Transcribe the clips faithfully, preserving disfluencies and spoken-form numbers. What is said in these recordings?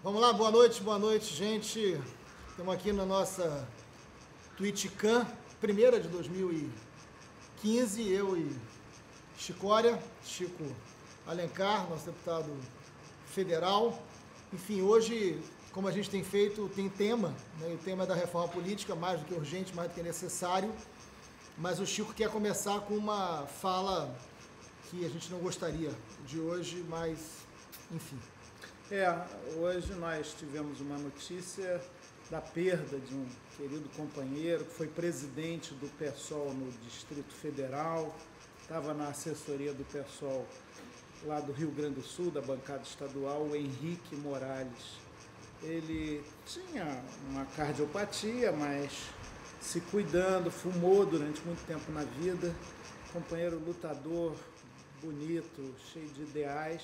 Vamos lá, boa noite, boa noite, gente. Estamos aqui na nossa TwitchCam, primeira de dois mil e quinze, eu e Chicória, Chico Alencar, nosso deputado federal. Enfim, hoje, como a gente tem feito, tem tema, né? O tema é da reforma política, mais do que urgente, mais do que necessário, mas o Chico quer começar com uma fala que a gente não gostaria de hoje, mas, enfim. É, hoje nós tivemos uma notícia da perda de um querido companheiro que foi presidente do PSOL no Distrito Federal, estava na assessoria do PSOL lá do Rio Grande do Sul, da bancada estadual, o Henrique Morales. Ele tinha uma cardiopatia, mas se cuidando, fumou durante muito tempo na vida, companheiro lutador, bonito, cheio de ideais.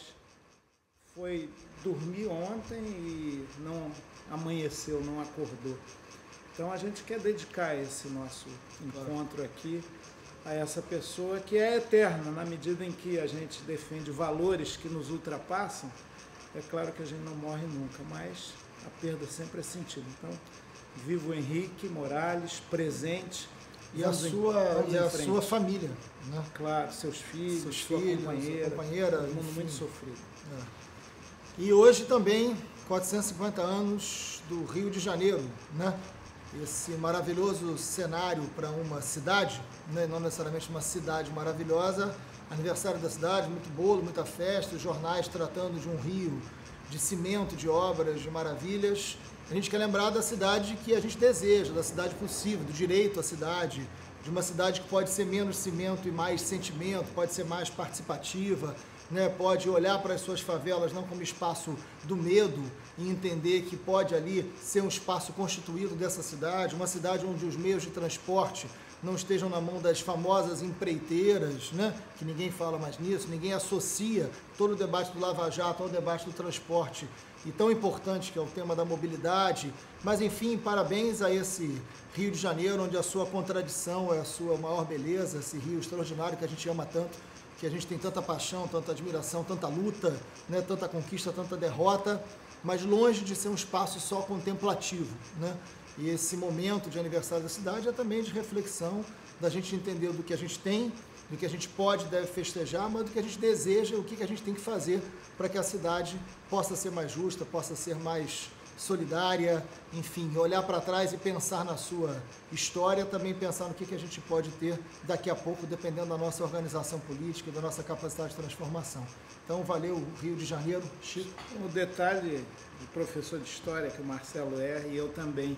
Foi dormir ontem e não amanheceu, não acordou. Então a gente quer dedicar esse nosso encontro aqui a essa pessoa que é eterna, na medida em que a gente defende valores que nos ultrapassam. É claro que a gente não morre nunca, mas a perda sempre é sentida. Então, viva o Henrique Morales, presente. E a sua, e a sua família, né? Claro, seus filhos, seus sua filhos, companheira, sua companheira, todo mundo enfim. muito sofrido. É. E hoje também, quatrocentos e cinquenta anos do Rio de Janeiro, né? Esse maravilhoso cenário para uma cidade, né? Não necessariamente uma cidade maravilhosa, aniversário da cidade, muito bolo, muita festa, os jornais tratando de um Rio de cimento, de obras, de maravilhas. A gente quer lembrar da cidade que a gente deseja, da cidade possível, do direito à cidade, de uma cidade que pode ser menos cimento e mais sentimento, pode ser mais participativa, né? Pode olhar para as suas favelas não como espaço do medo e entender que pode ali ser um espaço constituído dessa cidade, uma cidade onde os meios de transporte não estejam na mão das famosas empreiteiras, né? Que ninguém fala mais nisso, ninguém associa todo o debate do Lava Jato ao debate do transporte, e tão importante que é o tema da mobilidade. Mas, enfim, parabéns a esse Rio de Janeiro, onde a sua contradição é a sua maior beleza, esse Rio extraordinário que a gente ama tanto, que a gente tem tanta paixão, tanta admiração, tanta luta, né? Tanta conquista, tanta derrota, mas longe de ser um espaço só contemplativo, né? E esse momento de aniversário da cidade é também de reflexão, da gente entender do que a gente tem, do que a gente pode e deve festejar, mas do que a gente deseja, o que a gente tem que fazer para que a cidade possa ser mais justa, possa ser mais solidária, enfim, olhar para trás e pensar na sua história, também pensar no que, que a gente pode ter daqui a pouco, dependendo da nossa organização política e da nossa capacidade de transformação. Então, valeu, Rio de Janeiro. Chico. O detalhe do professor de História, que o Marcelo é, e eu também,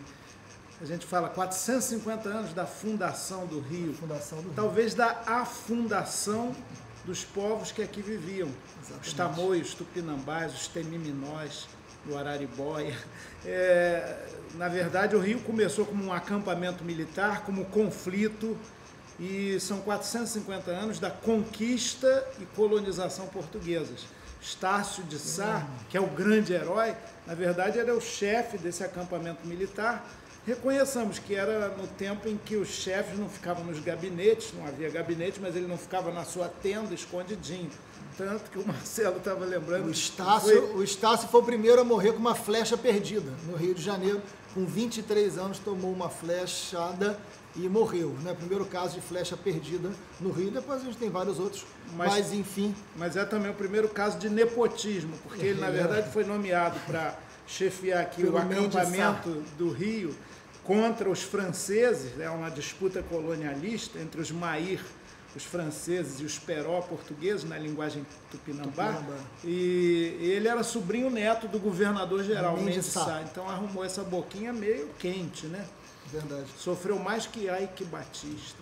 a gente fala quatrocentos e cinquenta anos da fundação do Rio, fundação do Rio. Talvez da afundação dos povos que aqui viviam. Exatamente. Os tamoios, os tupinambás, os temiminós, do Araribóia. É, na verdade, o Rio começou como um acampamento militar, como conflito, e são quatrocentos e cinquenta anos da conquista e colonização portuguesas. Estácio de Sá, que é o grande herói, na verdade era o chefe desse acampamento militar. Reconheçamos que era no tempo em que os chefes não ficavam nos gabinetes, não havia gabinete, mas ele não ficava na sua tenda, escondidinho. Tanto que o Marcelo estava lembrando... O Estácio, foi... o Estácio foi o primeiro a morrer com uma flecha perdida no Rio de Janeiro. Com vinte e três anos, tomou uma flechada e morreu, né? Primeiro caso de flecha perdida no Rio. Depois a gente tem vários outros, mas, mas enfim... Mas é também o primeiro caso de nepotismo, porque ele, na verdade, foi nomeado para chefiar aqui Pelo o acampamento do Rio contra os franceses, é uma disputa colonialista entre os Mair, os franceses, e os Peró portugueses, na linguagem tupinambá, tupinambá. E ele era sobrinho neto do governador-geral, Mendes Sá. Então arrumou essa boquinha meio quente, né? Verdade. Sofreu mais que Ike Batista.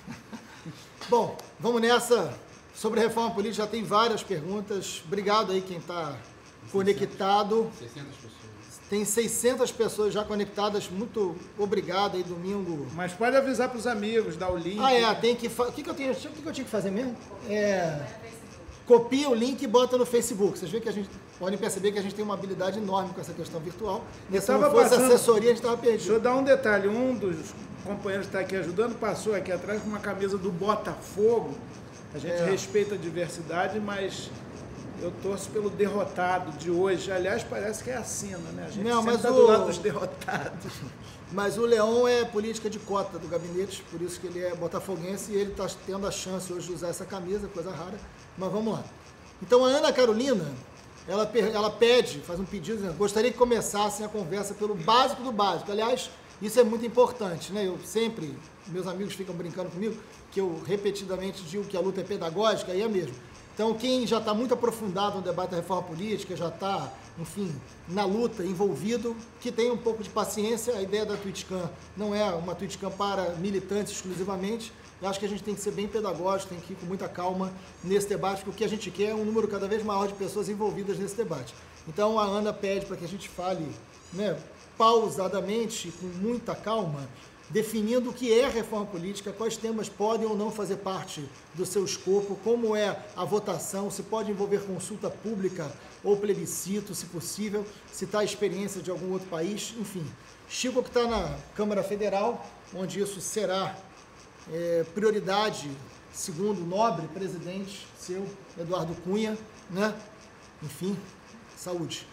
Bom, vamos nessa. Sobre a reforma política já tem várias perguntas. Obrigado aí quem está conectado. seiscentas pessoas. Tem seiscentas pessoas já conectadas. Muito obrigado aí, domingo. Mas pode avisar para os amigos, dar o link. Ah, é, tem que... O que, que, eu tenho... o que, que eu tinha que fazer mesmo? É... Copia o link e bota no Facebook. Vocês veem que a gente... Podem perceber que a gente tem uma habilidade enorme com essa questão virtual. E se não fosse passando... assessoria, a gente estava perdido. Deixa eu dar um detalhe. Um dos companheiros que está aqui ajudando passou aqui atrás com uma camisa do Botafogo. A gente é. respeita a diversidade, mas eu torço pelo derrotado de hoje. Aliás, parece que é a sina, né? A gente Não, sempre está o... do lado dos derrotados. Mas o Leão é política de cota do gabinete, por isso que ele é botafoguense e ele está tendo a chance hoje de usar essa camisa, coisa rara. Mas vamos lá. Então a Ana Carolina, ela, ela pede, faz um pedido, dizendo, gostaria que começassem a conversa pelo básico do básico. Aliás, isso é muito importante, né? Eu sempre, meus amigos ficam brincando comigo, que eu repetidamente digo que a luta é pedagógica, e é mesmo. Então, quem já está muito aprofundado no debate da reforma política, já está, enfim, na luta, envolvido, que tenha um pouco de paciência. A ideia da TwitchCam não é uma TwitchCam para militantes exclusivamente. Eu acho que a gente tem que ser bem pedagógico, tem que ir com muita calma nesse debate, porque o que a gente quer é um número cada vez maior de pessoas envolvidas nesse debate. Então, a Ana pede para que a gente fale, né, pausadamente, com muita calma, definindo o que é reforma política, quais temas podem ou não fazer parte do seu escopo, como é a votação, se pode envolver consulta pública ou plebiscito, se possível, citar a experiência de algum outro país, enfim. Chico que está na Câmara Federal, onde isso será é, prioridade, segundo o nobre presidente seu, Eduardo Cunha, né? Enfim, saúde.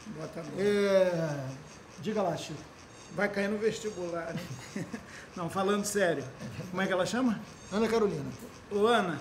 É, diga lá, Chico. Vai cair no vestibular, né? Não, falando sério. Como é que ela chama? Ana Carolina. Ô, Ana,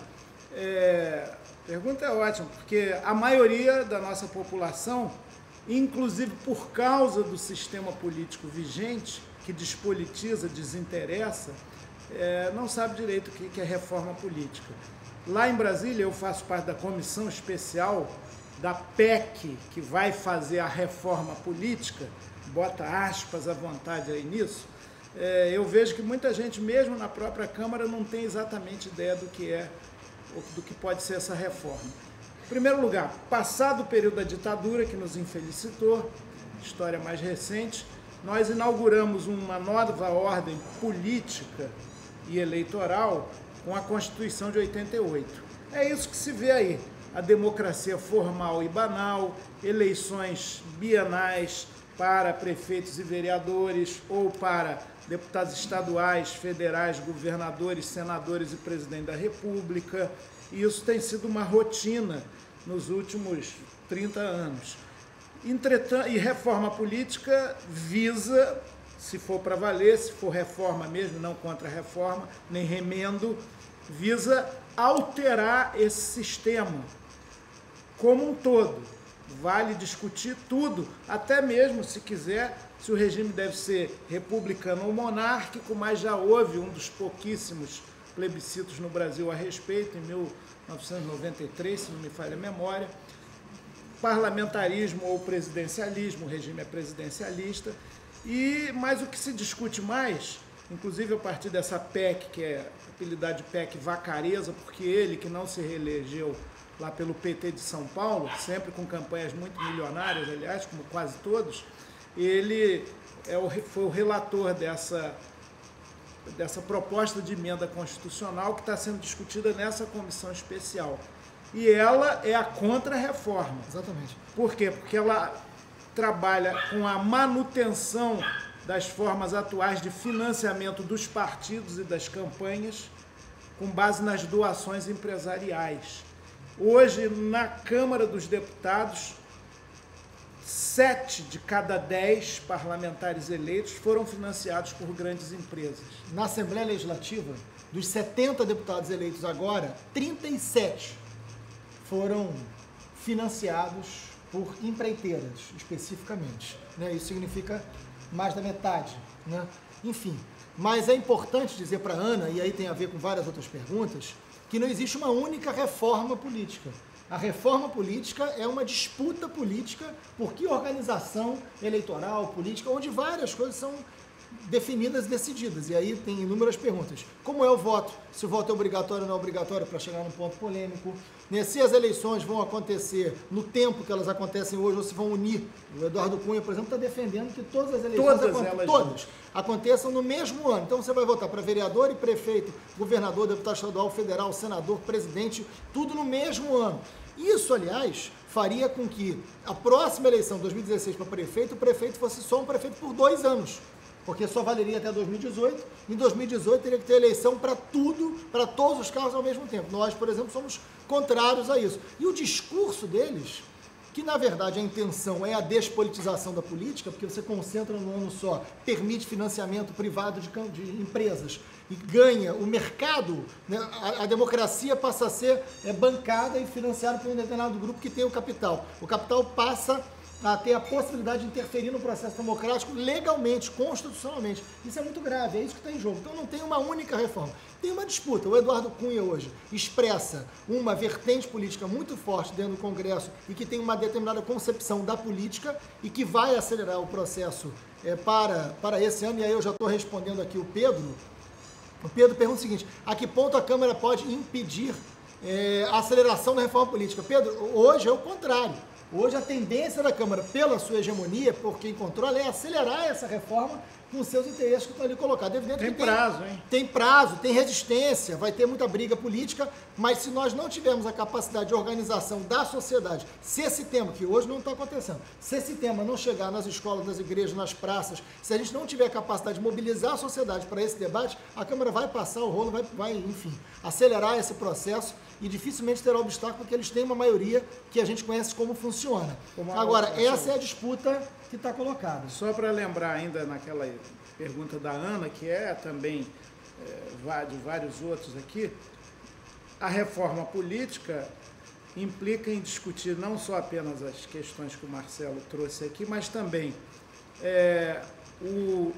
é, a pergunta é ótima, porque a maioria da nossa população, inclusive por causa do sistema político vigente, que despolitiza, desinteressa, é, não sabe direito o que é reforma política. Lá em Brasília, eu faço parte da comissão especial da P E C, que vai fazer a reforma política, bota aspas à vontade aí nisso, é, eu vejo que muita gente, mesmo na própria Câmara, não tem exatamente ideia do que é, do que pode ser essa reforma. Em primeiro lugar, passado o período da ditadura, que nos infelicitou, história mais recente, nós inauguramos uma nova ordem política e eleitoral com a Constituição de oitenta e oito. É isso que se vê aí, a democracia formal e banal, eleições bienais, para prefeitos e vereadores ou para deputados estaduais, federais, governadores, senadores e presidente da República. E isso tem sido uma rotina nos últimos trinta anos. Entretanto, e reforma política visa, se for para valer, se for reforma mesmo, não contra-reforma, nem remendo, visa alterar esse sistema como um todo. Vale discutir tudo, até mesmo, se quiser, se o regime deve ser republicano ou monárquico, mas já houve um dos pouquíssimos plebiscitos no Brasil a respeito, em mil novecentos e noventa e três, se não me falha a memória. Parlamentarismo ou presidencialismo, o regime é presidencialista. E, mas o que se discute mais, inclusive a partir dessa P E C, que é apelidada de P E C Vacareza, porque ele, que não se reelegeu lá pelo P T de São Paulo, sempre com campanhas muito milionárias, aliás, como quase todos, ele é o, foi o relator dessa, dessa proposta de emenda constitucional que está sendo discutida nessa comissão especial. E ela é a contra-reforma. Exatamente. Por quê? Porque ela trabalha com a manutenção das formas atuais de financiamento dos partidos e das campanhas com base nas doações empresariais. Hoje, na Câmara dos Deputados, sete de cada dez parlamentares eleitos foram financiados por grandes empresas. Na Assembleia Legislativa, dos setenta deputados eleitos agora, trinta e sete foram financiados por empreiteiras, especificamente. Né? Isso significa mais da metade. Né? Enfim, mas é importante dizer para a Ana, e aí tem a ver com várias outras perguntas, que não existe uma única reforma política. A reforma política é uma disputa política por que organização eleitoral, política, onde várias coisas são definidas e decididas. E aí tem inúmeras perguntas. Como é o voto? Se o voto é obrigatório ou não é obrigatório, para chegar num ponto polêmico. Se as eleições vão acontecer no tempo que elas acontecem hoje ou se vão unir. O Eduardo Cunha, por exemplo, está defendendo que todas as eleições todas, acon elas todas aconteçam no mesmo ano. Então você vai votar para vereador e prefeito, governador, deputado estadual, federal, senador, presidente, tudo no mesmo ano. Isso, aliás, faria com que a próxima eleição, dois mil e dezesseis, para prefeito, o prefeito fosse só um prefeito por dois anos. Porque só valeria até dois mil e dezoito. Em dois mil e dezoito teria que ter eleição para tudo, para todos os cargos ao mesmo tempo. Nós, por exemplo, somos contrários a isso. E o discurso deles que na verdade a intenção é a despolitização da política, porque você concentra num ano só, permite financiamento privado de, de empresas e ganha o mercado, né? a, a democracia passa a ser é, bancada e financiada por um determinado grupo que tem o capital. O capital passa a ter a possibilidade de interferir no processo democrático legalmente, constitucionalmente. Isso é muito grave, é isso que está em jogo. Então não tem uma única reforma. Tem uma disputa. O Eduardo Cunha hoje expressa uma vertente política muito forte dentro do Congresso e que tem uma determinada concepção da política e que vai acelerar o processo é, para, para esse ano. E aí eu já estou respondendo aqui o Pedro. O Pedro pergunta o seguinte: a que ponto a Câmara pode impedir é, a aceleração da reforma política? Pedro, hoje é o contrário. Hoje a tendência da Câmara, pela sua hegemonia, por quem controla, é acelerar essa reforma com seus interesses que estão ali colocados. Evidente tem que prazo, tem, hein? Tem prazo, tem resistência, vai ter muita briga política, mas se nós não tivermos a capacidade de organização da sociedade, se esse tema, que hoje não está acontecendo, se esse tema não chegar nas escolas, nas igrejas, nas praças, se a gente não tiver a capacidade de mobilizar a sociedade para esse debate, a Câmara vai passar o rolo, vai, vai, enfim, acelerar esse processo e dificilmente terá obstáculo, porque eles têm uma maioria que a gente conhece como funciona. Como Agora, essa é a disputa que está colocada. Só para lembrar ainda naquela pergunta da Ana, que é também é, de vários outros aqui, a reforma política implica em discutir não só apenas as questões que o Marcelo trouxe aqui, mas também é, o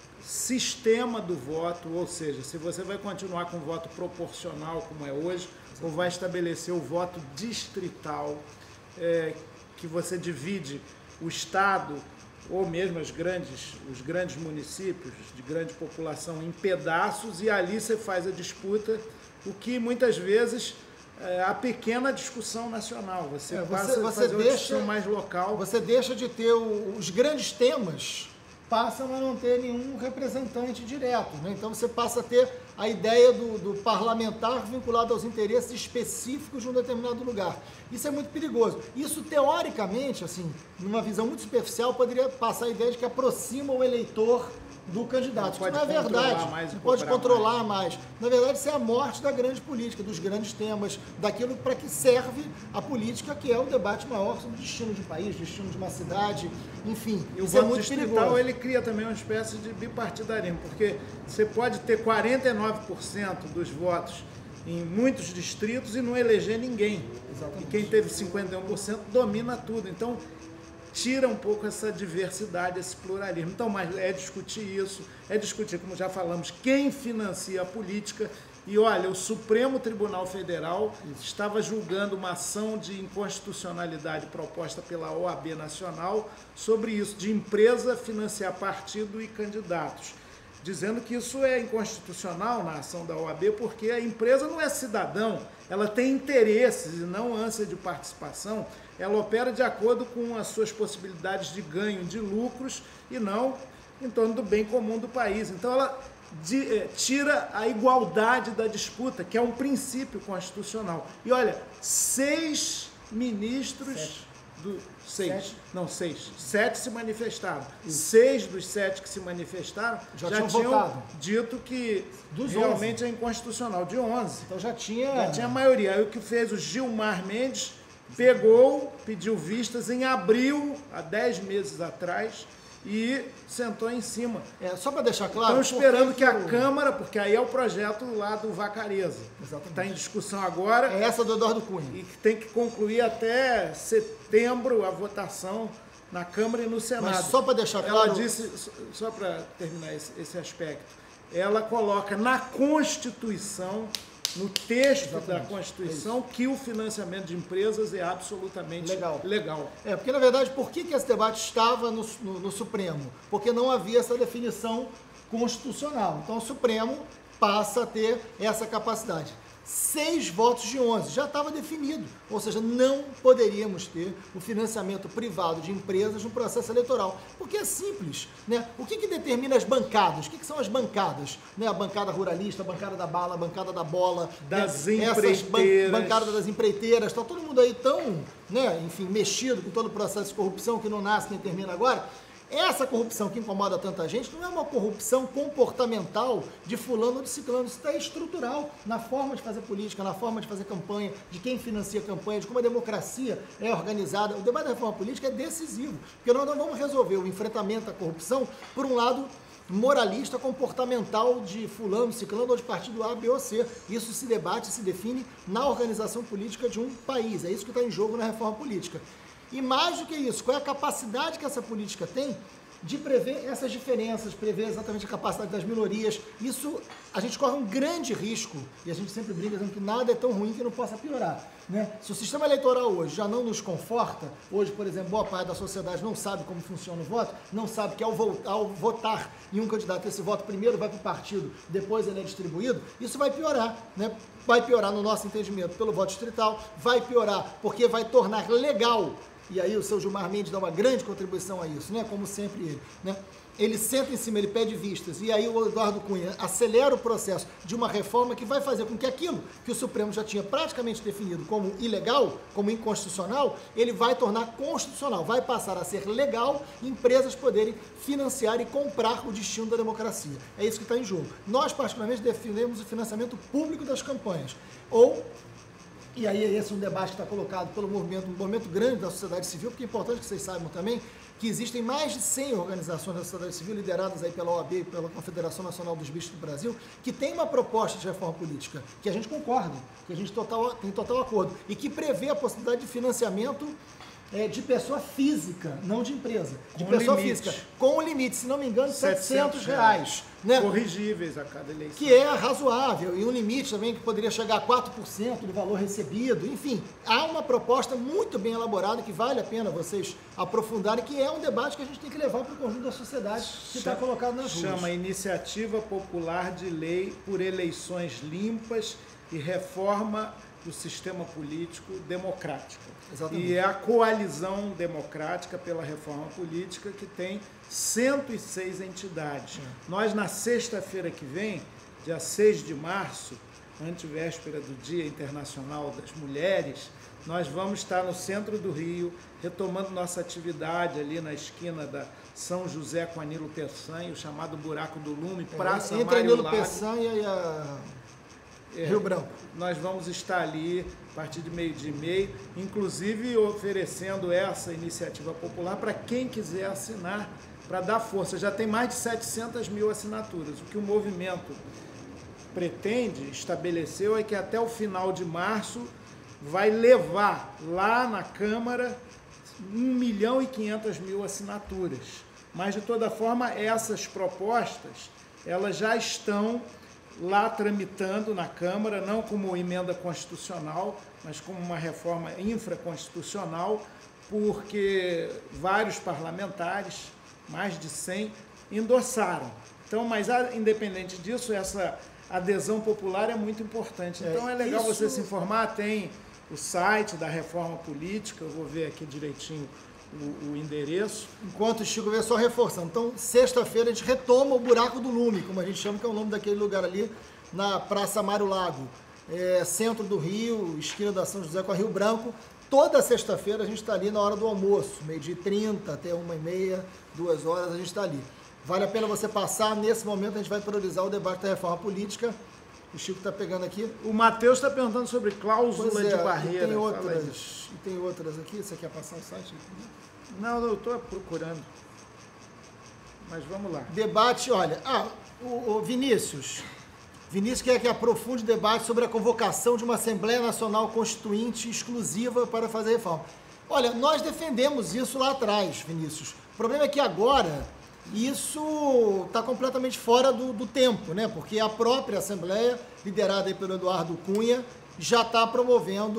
sistema do voto, ou seja, se você vai continuar com o voto proporcional como é hoje, ou vai estabelecer o voto distrital, é, que você divide o Estado ou mesmo as grandes, os grandes municípios de grande população em pedaços e ali você faz a disputa, o que muitas vezes é a pequena discussão nacional. Você, é, você passa você a fazer deixa, uma discussão mais local. Você deixa de ter o, os grandes temas, passam a não ter nenhum representante direto, né? Então você passa a ter a ideia do, do parlamentar vinculado aos interesses específicos de um determinado lugar. Isso é muito perigoso. Isso, teoricamente, assim, numa visão muito superficial, poderia passar a ideia de que aproxima o eleitor do candidato. Isso não é verdade. Não pode controlar mais. Na verdade, isso é a morte da grande política, dos grandes temas, daquilo para que serve a política, que é o debate maior sobre o destino de um país, destino de uma cidade, enfim. E o voto distrital, ele cria também uma espécie de bipartidarismo, porque você pode ter quarenta e nove por cento dos votos em muitos distritos e não eleger ninguém. Exatamente. E quem teve cinquenta e um por cento domina tudo. Então, tira um pouco essa diversidade, esse pluralismo. Então, mas é discutir isso, é discutir, como já falamos, quem financia a política. E olha, o Supremo Tribunal Federal estava julgando uma ação de inconstitucionalidade proposta pela O A B Nacional sobre isso, de empresa financiar partido e candidatos, dizendo que isso é inconstitucional na ação da O A B, porque a empresa não é cidadão, ela tem interesses e não ânsia de participação, ela opera de acordo com as suas possibilidades de ganho de lucros e não em torno do bem comum do país. Então ela de, eh, tira a igualdade da disputa, que é um princípio constitucional. E olha, seis ministros... Sete. Do, seis, sete. não, seis, sete se manifestaram. Isso. Seis dos sete que se manifestaram já, já tinham, tinham dito que dos realmente onze. É inconstitucional, de onze. Então já tinha... Já tinha a maioria. Aí o que fez o Gilmar Mendes, pegou, pediu vistas em abril, há dez meses atrás, e sentou em cima. É, só para deixar claro... Estão esperando que, que a eu... Câmara, porque aí é o projeto lá do Vacareza. Exatamente. Está em discussão agora. É essa do Eduardo Cunha. E que tem que concluir até setembro a votação na Câmara e no Senado. Mas só para deixar claro... Ela disse, só para terminar esse, esse aspecto, ela coloca na Constituição, no texto Exatamente. Da Constituição, é que o financiamento de empresas é absolutamente legal. legal. É, porque, na verdade, por que, que esse debate estava no, no, no Supremo? Porque não havia essa definição constitucional. Então, o Supremo passa a ter essa capacidade. Seis votos de onze, já estava definido. Ou seja, não poderíamos ter o financiamento privado de empresas no processo eleitoral. Porque é simples, né? O que, que determina as bancadas? O que, que são as bancadas? Né? A bancada ruralista, a bancada da bala, a bancada da bola. Das né? empreiteiras. Essas ban bancadas das empreiteiras. Está todo mundo aí tão, né, enfim, mexido com todo o processo de corrupção que não nasce nem termina agora. Essa corrupção que incomoda tanta gente não é uma corrupção comportamental de fulano ou de ciclano, isso é estrutural na forma de fazer política, na forma de fazer campanha, de quem financia a campanha, de como a democracia é organizada. O debate da reforma política é decisivo, porque nós não vamos resolver o enfrentamento à corrupção por um lado moralista, comportamental de fulano, ciclano ou de partido A, B ou C. Isso se debate, se define na organização política de um país. É isso que está em jogo na reforma política. E mais do que isso, qual é a capacidade que essa política tem de prever essas diferenças, prever exatamente a capacidade das minorias. Isso, a gente corre um grande risco, e a gente sempre brinca dizendo que nada é tão ruim que não possa piorar. Né? Se o sistema eleitoral hoje já não nos conforta, hoje, por exemplo, boa parte da sociedade não sabe como funciona o voto, não sabe que ao, vo- ao votar em um candidato, esse voto primeiro vai para o partido, depois ele é distribuído, isso vai piorar. Né? Vai piorar no nosso entendimento pelo voto distrital, vai piorar porque vai tornar legal. E aí o seu Gilmar Mendes dá uma grande contribuição a isso, né? Como sempre ele. Né? Ele senta em cima, ele pede vistas, e aí o Eduardo Cunha acelera o processo de uma reforma que vai fazer com que aquilo que o Supremo já tinha praticamente definido como ilegal, como inconstitucional, ele vai tornar constitucional, vai passar a ser legal empresas poderem financiar e comprar o destino da democracia. É isso que está em jogo. Nós, particularmente, defendemos o financiamento público das campanhas, ou... E aí esse é um debate que está colocado pelo movimento, um movimento grande da sociedade civil, porque é importante que vocês saibam também que existem mais de cem organizações da sociedade civil, lideradas aí pela O A B e pela Confederação Nacional dos Bispos do Brasil, que tem uma proposta de reforma política, que a gente concorda, que a gente total, tem total acordo, e que prevê a possibilidade de financiamento é, de pessoa física, não de empresa, de com pessoa limite. física, com o limite, se não me engano, setecentos setecentos reais. Né? Corrigíveis a cada eleição. Que é razoável, e um limite também que poderia chegar a quatro por cento do valor recebido. Enfim, há uma proposta muito bem elaborada que vale a pena vocês aprofundarem, que é um debate que a gente tem que levar para o conjunto da sociedade que está colocado nas ruas. Chama Iniciativa Popular de Lei por Eleições Limpas e Reforma do Sistema Político Democrático. Exatamente. E é a coalizão democrática pela reforma política que tem cento e seis entidades. É. Nós, na sexta-feira que vem, dia seis de março, antevéspera do Dia Internacional das Mulheres, nós vamos estar no centro do Rio, retomando nossa atividade ali na esquina da São José com Anilo Peçanha, o chamado Buraco do Lume, Praça Entre Mário Anilo Lago. Peçanha e a... É, Rio Branco. Nós vamos estar ali a partir de meio-dia e meio, inclusive oferecendo essa iniciativa popular para quem quiser assinar, para dar força. Já tem mais de setecentas mil assinaturas. O que o movimento pretende, estabeleceu, é que até o final de março vai levar lá na Câmara um milhão e quinhentas mil assinaturas. Mas, de toda forma, essas propostas, elas já estão lá tramitando na Câmara, não como emenda constitucional, mas como uma reforma infraconstitucional, porque vários parlamentares, mais de cem, endossaram. Então, mas independente disso, essa adesão popular é muito importante. Então é, é legal isso... você se informar, tem o site da Reforma Política, eu vou ver aqui direitinho O, o endereço. Enquanto o Chico vê, só reforçando. Então, sexta-feira a gente retoma o Buraco do Lume, como a gente chama, que é o nome daquele lugar ali, na Praça Mário Lago, é, centro do Rio, esquina da São José com a Rio Branco. Toda sexta-feira a gente está ali na hora do almoço, meio-dia e trinta até uma e meia, duas horas a gente está ali. Vale a pena você passar. Nesse momento a gente vai priorizar o debate da reforma política. O Chico está pegando aqui. O Matheus está perguntando sobre cláusula é, de barreira. E tem outras, e tem outras aqui. Você quer passar o site aqui? Não, eu estou procurando. Mas vamos lá. Debate, olha. Ah, o, o Vinícius. Vinícius quer que aprofunde o debate sobre a convocação de uma Assembleia Nacional Constituinte exclusiva para fazer reforma. Olha, nós defendemos isso lá atrás, Vinícius. O problema é que agora isso está completamente fora do, do tempo, né? Porque a própria Assembleia, liderada aí pelo Eduardo Cunha, já está promovendo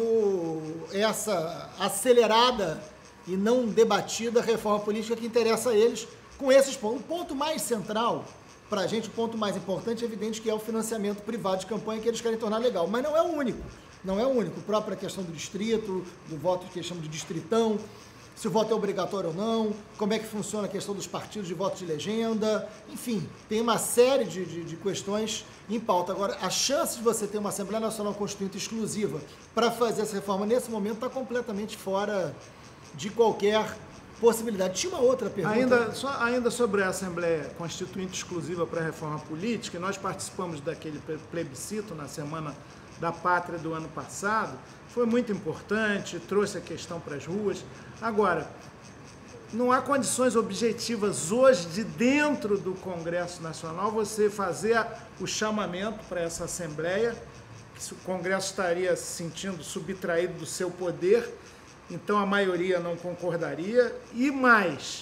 essa acelerada e não debatida reforma política que interessa a eles com esses pontos. O ponto mais central para a gente, o ponto mais importante, é evidente que é o financiamento privado de campanha que eles querem tornar legal, mas não é o único, não é o único. A própria questão do distrito, do voto que eles chamam de distritão, se o voto é obrigatório ou não, como é que funciona a questão dos partidos de voto de legenda, enfim, tem uma série de, de, de questões em pauta. Agora, a chance de você ter uma Assembleia Nacional Constituinte exclusiva para fazer essa reforma nesse momento está completamente fora de qualquer possibilidade. Tinha uma outra pergunta. Ainda, só, ainda sobre a Assembleia Constituinte Exclusiva para a Reforma Política, nós participamos daquele plebiscito na Semana da Pátria do ano passado, foi muito importante, trouxe a questão para as ruas. Agora, não há condições objetivas hoje de dentro do Congresso Nacional você fazer o chamamento para essa Assembleia, que o Congresso estaria se sentindo subtraído do seu poder, então a maioria não concordaria, e mais,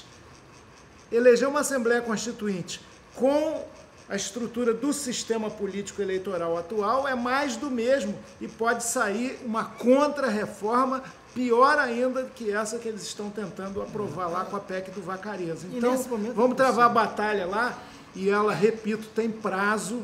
eleger uma Assembleia Constituinte com a estrutura do sistema político eleitoral atual é mais do mesmo e pode sair uma contra-reforma pior ainda que essa que eles estão tentando aprovar lá com a P E C do Vacareza. Então, vamos travar a batalha lá e ela, repito, tem prazo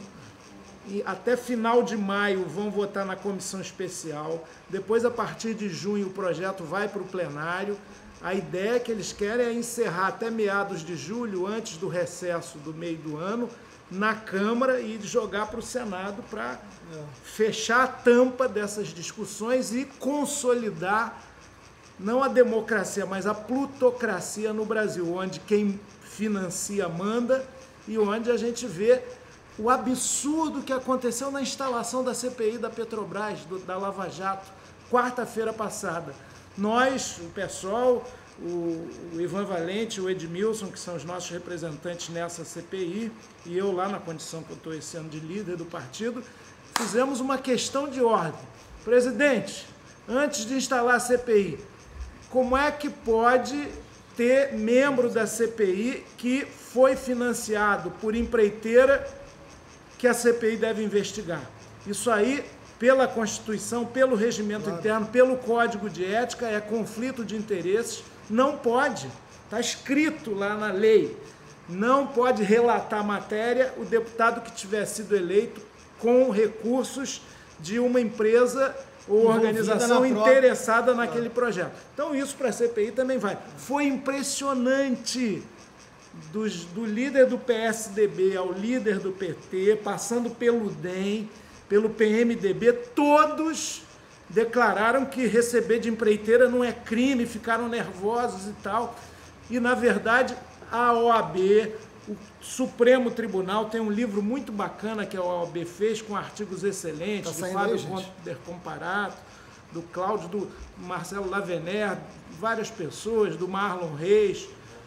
e até final de maio vão votar na comissão especial. Depois, a partir de junho, o projeto vai para o plenário. A ideia que eles querem é encerrar até meados de julho, antes do recesso do meio do ano, na Câmara e jogar para o Senado para é. fechar a tampa dessas discussões e consolidar não a democracia, mas a plutocracia no Brasil, onde quem financia manda e onde a gente vê o absurdo que aconteceu na instalação da C P I da Petrobras, do, da Lava Jato, quarta-feira passada. Nós, o pessoal, o, o Ivan Valente, o Edmilson, que são os nossos representantes nessa C P I, e eu lá na condição que eu estou esse ano de líder do partido, fizemos uma questão de ordem. Presidente, antes de instalar a C P I, como é que pode ter membro da C P I que foi financiado por empreiteira que a C P I deve investigar? Isso aí, pela Constituição, pelo regimento claro. interno, pelo Código de Ética, é conflito de interesses, não pode, está escrito lá na lei, não pode relatar matéria o deputado que tiver sido eleito com recursos de uma empresa ou organização na interessada própria. naquele projeto. Então isso para a C P I também vai. Foi impressionante, dos, do líder do P S D B ao líder do P T, passando pelo D E M, pelo P M D B, todos declararam que receber de empreiteira não é crime, ficaram nervosos e tal. E, na verdade, a O A B, o Supremo Tribunal, tem um livro muito bacana que a O A B fez, com artigos excelentes, tá do Fábio Conter Comparato, do Cláudio, do Marcelo Lavener, várias pessoas, do Marlon Reis.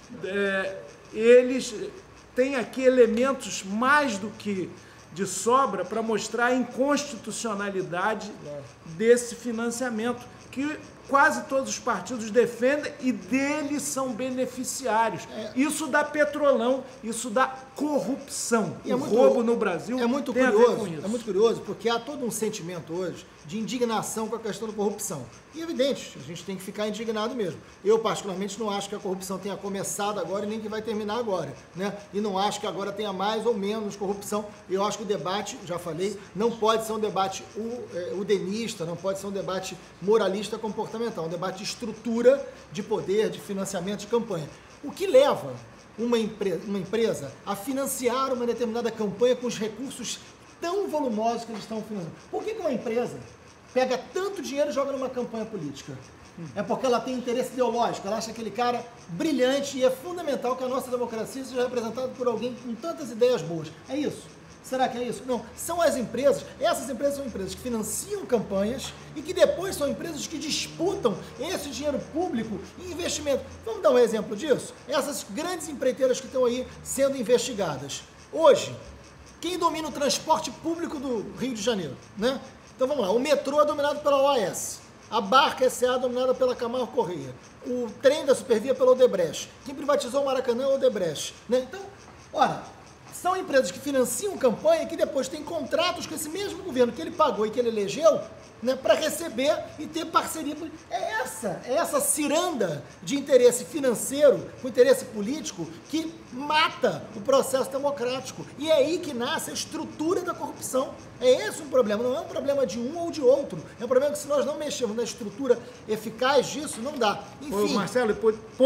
É, eles têm aqui elementos mais do que de sobra para mostrar a inconstitucionalidade desse financiamento, que quase todos os partidos defendem e deles são beneficiários. É. Isso dá petrolão, isso dá corrupção. E o é muito, roubo no Brasil é muito tem curioso, a ver com isso. É muito curioso, porque há todo um sentimento hoje de indignação com a questão da corrupção. E é evidente, a gente tem que ficar indignado mesmo. Eu, particularmente, não acho que a corrupção tenha começado agora e nem que vai terminar agora, né? E não acho que agora tenha mais ou menos corrupção. Eu acho que o debate, já falei, não pode ser um debate udenista, não pode ser um debate moralista comportamental, um debate de estrutura, de poder, de financiamento, de campanha. O que leva uma, empre uma empresa a financiar uma determinada campanha com os recursos tão volumosos que eles estão financiando? Por que que uma empresa pega tanto dinheiro e joga numa campanha política? É porque ela tem interesse ideológico, ela acha aquele cara brilhante e é fundamental que a nossa democracia seja representada por alguém com tantas ideias boas. É isso? Será que é isso? Não. São as empresas, essas empresas são empresas que financiam campanhas e que depois são empresas que disputam esse dinheiro público em investimento. Vamos dar um exemplo disso? Essas grandes empreiteiras que estão aí sendo investigadas. Hoje, quem domina o transporte público do Rio de Janeiro, né? Então vamos lá, o metrô é dominado pela O A S, a Barca S A é dominada pela Camargo Corrêa, o trem da Supervia pela Odebrecht, quem privatizou o Maracanã é o Odebrecht, né? Então, ora, são empresas que financiam campanha e que depois têm contratos com esse mesmo governo que ele pagou e que ele elegeu, né, para receber e ter parceria. É essa, é essa ciranda de interesse financeiro com interesse político que mata o processo democrático. E é aí que nasce a estrutura da corrupção. É esse um problema, não é um problema de um ou de outro. É um problema que se nós não mexermos na estrutura eficaz disso, não dá. Enfim, Ô, Marcelo,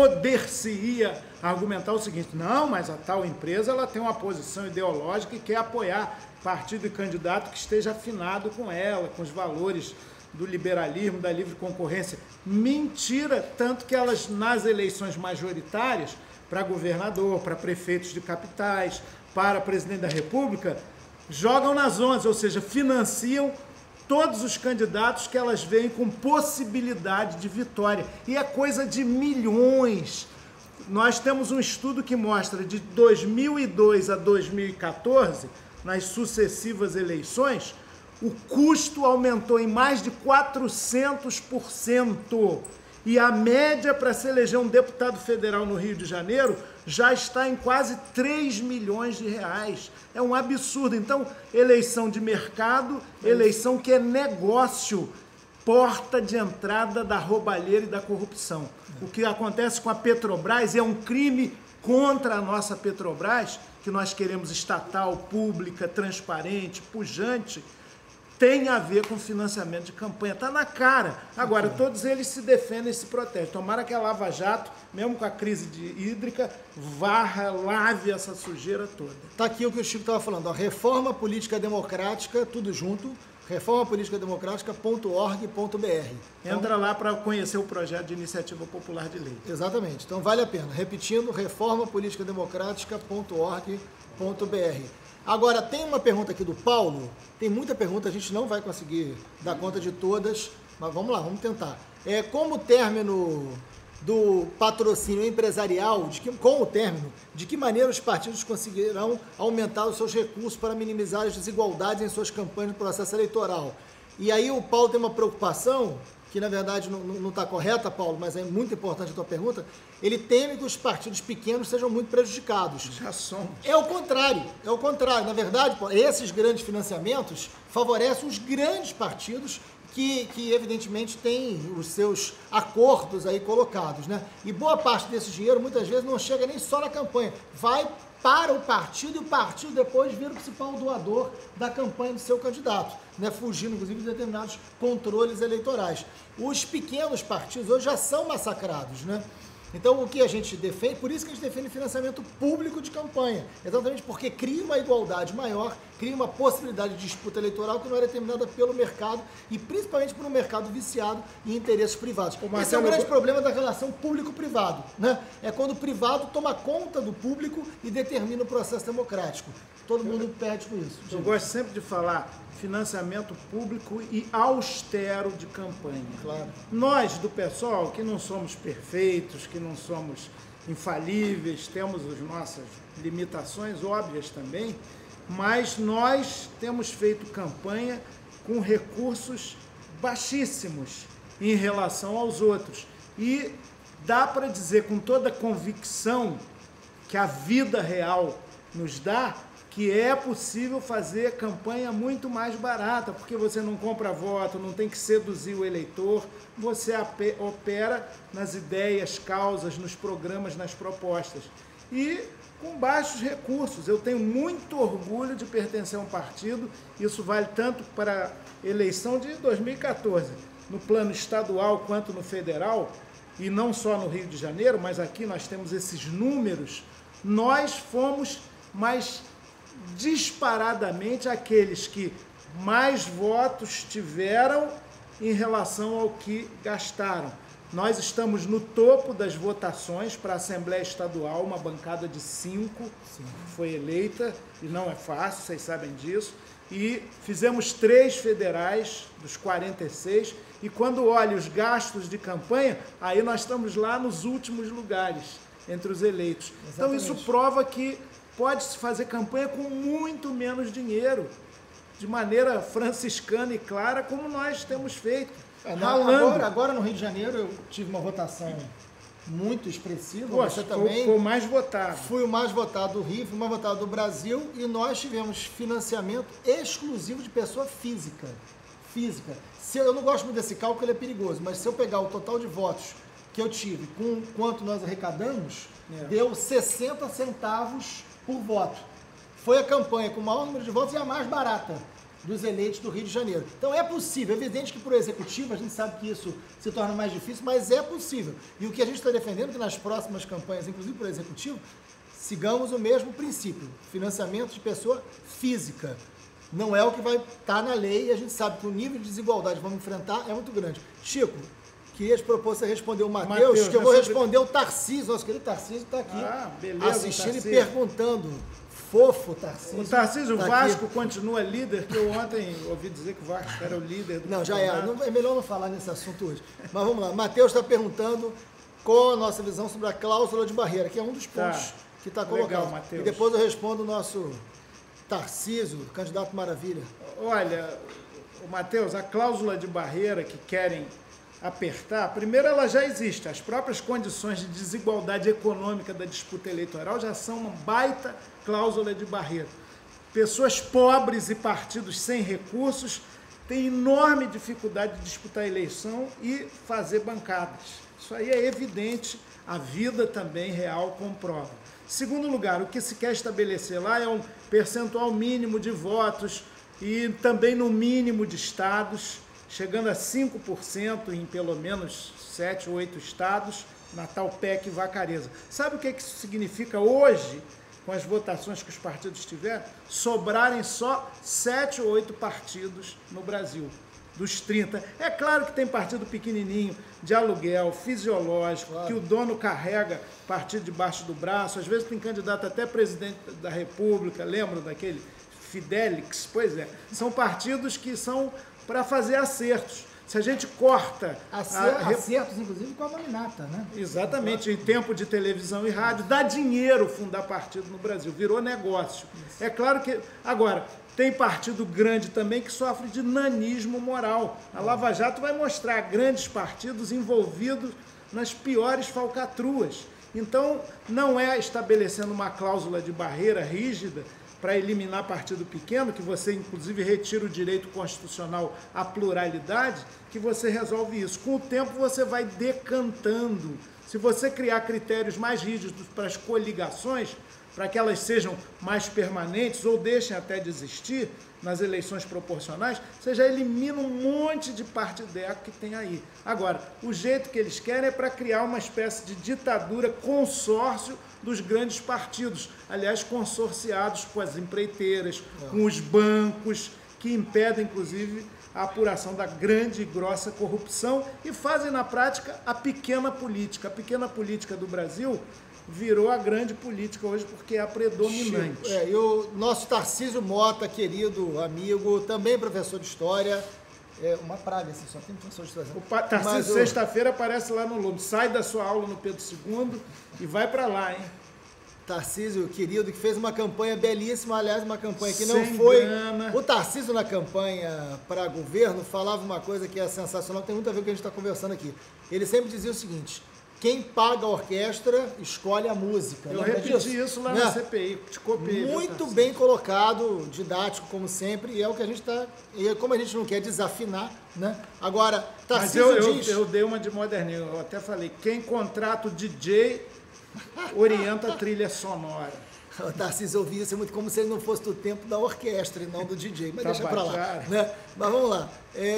poder-se-ia argumentar o seguinte: não, mas a tal empresa ela tem uma posição ideológica e quer apoiar partido e candidato que esteja afinado com ela, com os valores do liberalismo, da livre concorrência. Mentira, tanto que elas, nas eleições majoritárias, para governador, para prefeitos de capitais, para presidente da República, jogam nas onze, ou seja, financiam todos os candidatos que elas veem com possibilidade de vitória. E é coisa de milhões. Nós temos um estudo que mostra de dois mil e dois a dois mil e quatorze, nas sucessivas eleições, o custo aumentou em mais de quatrocentos por cento. E a média para se eleger um deputado federal no Rio de Janeiro já está em quase três milhões de reais. É um absurdo. Então, eleição de mercado, eleição que é negócio, porta de entrada da roubalheira e da corrupção. O que acontece com a Petrobras é um crime contra a nossa Petrobras, que nós queremos estatal, pública, transparente, pujante, tem a ver com financiamento de campanha. Está na cara. Agora, todos eles se defendem e se protegem. Tomara que a Lava Jato, mesmo com a crise de hídrica, varra, lave essa sujeira toda. Está aqui o que o Chico estava falando. A reforma política democrática, tudo junto, reforma política democrática ponto org ponto br. Então, entra lá para conhecer o projeto de iniciativa popular de lei. Exatamente. Então, vale a pena. Repetindo, reforma política democrática ponto org ponto br. Agora, tem uma pergunta aqui do Paulo, tem muita pergunta, a gente não vai conseguir dar conta de todas, mas vamos lá, vamos tentar. É, como o término do patrocínio empresarial, de que, com o término, de que maneira os partidos conseguirão aumentar os seus recursos para minimizar as desigualdades em suas campanhas no processo eleitoral? E aí o Paulo tem uma preocupação, que na verdade não está correta, Paulo, mas é muito importante a tua pergunta, ele teme que os partidos pequenos sejam muito prejudicados. Já somos. É o contrário, é o contrário. Na verdade, Paulo, esses grandes financiamentos favorecem os grandes partidos que, que evidentemente têm os seus acordos aí colocados, né? E boa parte desse dinheiro muitas vezes não chega nem só na campanha, vai para o partido e o partido depois vira o principal doador da campanha do seu candidato, né? Fugindo, inclusive, de determinados controles eleitorais. Os pequenos partidos hoje já são massacrados, né? Então, o que a gente defende, por isso que a gente defende financiamento público de campanha, exatamente porque cria uma igualdade maior, cria uma possibilidade de disputa eleitoral que não é determinada pelo mercado e principalmente por um mercado viciado em interesses privados. Esse é o grande problema da relação público-privado, né? É quando o privado toma conta do público e determina o processo democrático. Todo mundo perde com isso. Eu gosto sempre de falar financiamento público e austero de campanha. Claro. Nós, do pessoal, que não somos perfeitos, que não somos infalíveis, temos as nossas limitações óbvias também, mas nós temos feito campanha com recursos baixíssimos em relação aos outros. E dá para dizer com toda convicção que a vida real nos dá que é possível fazer campanha muito mais barata, porque você não compra voto, não tem que seduzir o eleitor, você opera nas ideias, causas, nos programas, nas propostas. E com baixos recursos. Eu tenho muito orgulho de pertencer a um partido, isso vale tanto para a eleição de dois mil e quatorze, no plano estadual quanto no federal, e não só no Rio de Janeiro, mas aqui nós temos esses números, nós fomos mais disparadamente aqueles que mais votos tiveram em relação ao que gastaram. Nós estamos no topo das votações para a Assembleia Estadual, uma bancada de cinco Sim. foi eleita, e não é fácil, vocês sabem disso, e fizemos três federais dos quarenta e seis, e quando olha os gastos de campanha, aí nós estamos lá nos últimos lugares, entre os eleitos. Exatamente. Então isso prova que pode-se fazer campanha com muito menos dinheiro, de maneira franciscana e clara, como nós temos feito. É, agora, agora no Rio de Janeiro eu tive uma votação muito expressiva. Poxa, você também foi o mais votado. Fui o mais votado do Rio, fui o mais votado do Brasil, e nós tivemos financiamento exclusivo de pessoa física. Física. Se eu, eu não gosto muito desse cálculo, ele é perigoso, mas se eu pegar o total de votos que eu tive com quanto nós arrecadamos, é. deu sessenta centavos por voto. Foi a campanha com o maior número de votos e a mais barata dos eleitos do Rio de Janeiro. Então é possível, é evidente que para o executivo a gente sabe que isso se torna mais difícil, mas é possível. E o que a gente está defendendo é que nas próximas campanhas, inclusive para o executivo, sigamos o mesmo princípio, financiamento de pessoa física. não é o que vai estar na lei e a gente sabe que o nível de desigualdade que vamos enfrentar é muito grande. Chico, queria te propor você responder o Matheus, que eu vou responder o Tarcísio, nosso querido Tarcísio está aqui ah, beleza, assistindo e perguntando. Fofo, Tarcísio. O Tarcísio, o tá Vasco aqui. Continua líder, que eu ontem ouvi dizer que o Vasco era o líder do Não, já é. Não, é melhor não falar nesse assunto hoje. Mas vamos lá. Matheus está perguntando qual a nossa visão sobre a cláusula de barreira, que é um dos pontos tá. que está colocado. Legal, Matheus. E depois eu respondo o nosso Tarcísio, candidato maravilha. Olha, o Matheus, a cláusula de barreira que querem apertar, primeiro ela já existe. As próprias condições de desigualdade econômica da disputa eleitoral já são uma baita cláusula de barreira. Pessoas pobres e partidos sem recursos têm enorme dificuldade de disputar a eleição e fazer bancadas. Isso aí é evidente, a vida também real comprova. Segundo lugar, o que se quer estabelecer lá é um percentual mínimo de votos e também no mínimo de estados, chegando a cinco por cento em pelo menos sete ou oito estados, Natal, P E C e Vacareza. Sabe o que isso significa hoje, com as votações que os partidos tiveram? Sobrarem só sete ou oito partidos no Brasil, dos trinta. É claro que tem partido pequenininho, de aluguel, fisiológico, claro, que o dono carrega partido debaixo do braço, às vezes tem candidato até presidente da República, lembra daquele Fidelix? Pois é, são partidos que são para fazer acertos. Se a gente corta... Acer, a... Acertos, inclusive, com a nominata, né? Exatamente, em tempo de televisão e rádio, dá dinheiro fundar partido no Brasil, virou negócio. Isso. É claro que... Agora, tem partido grande também que sofre de nanismo moral. A Lava Jato vai mostrar grandes partidos envolvidos nas piores falcatruas. Então, não é estabelecendo uma cláusula de barreira rígida para eliminar partido pequeno, que você inclusive retira o direito constitucional à pluralidade, que você resolve isso. Com o tempo você vai decantando. Se você criar critérios mais rígidos para as coligações, para que elas sejam mais permanentes ou deixem até de existir nas eleições proporcionais, você já elimina um monte de partideco que tem aí. Agora, o jeito que eles querem é para criar uma espécie de ditadura consórcio dos grandes partidos, aliás, consorciados com as empreiteiras, com os bancos, que impedem, inclusive, a apuração da grande e grossa corrupção e fazem, na prática, a pequena política. A pequena política do Brasil virou a grande política hoje porque é a predominante. É, e o nosso Tarcísio Mota, querido amigo, também professor de História, é uma praga, assim, só tem professor de História. O Tarcísio, eu... sexta-feira, aparece lá no Lobo, sai da sua aula no Pedro segundo e vai para lá, hein? Tarcísio, querido, que fez uma campanha belíssima, aliás, uma campanha que Sem não foi... grana. O Tarcísio, na campanha para governo, falava uma coisa que é sensacional, tem muito a ver com o que a gente está conversando aqui. Ele sempre dizia o seguinte: quem paga a orquestra escolhe a música. Eu repeti disso? isso lá né? na C P I, te copiei. Muito bem colocado, didático, como sempre, e é o que a gente está... E como a gente não quer desafinar, né? Agora, Tarcísio Mas eu, diz... eu, eu dei uma de moderninho, eu até falei, quem contrata o D J orienta a trilha sonora. O Tarcísio ouvia isso muito como se ele não fosse do tempo da orquestra e não do D J, mas tá deixa para lá. Né? Mas vamos lá.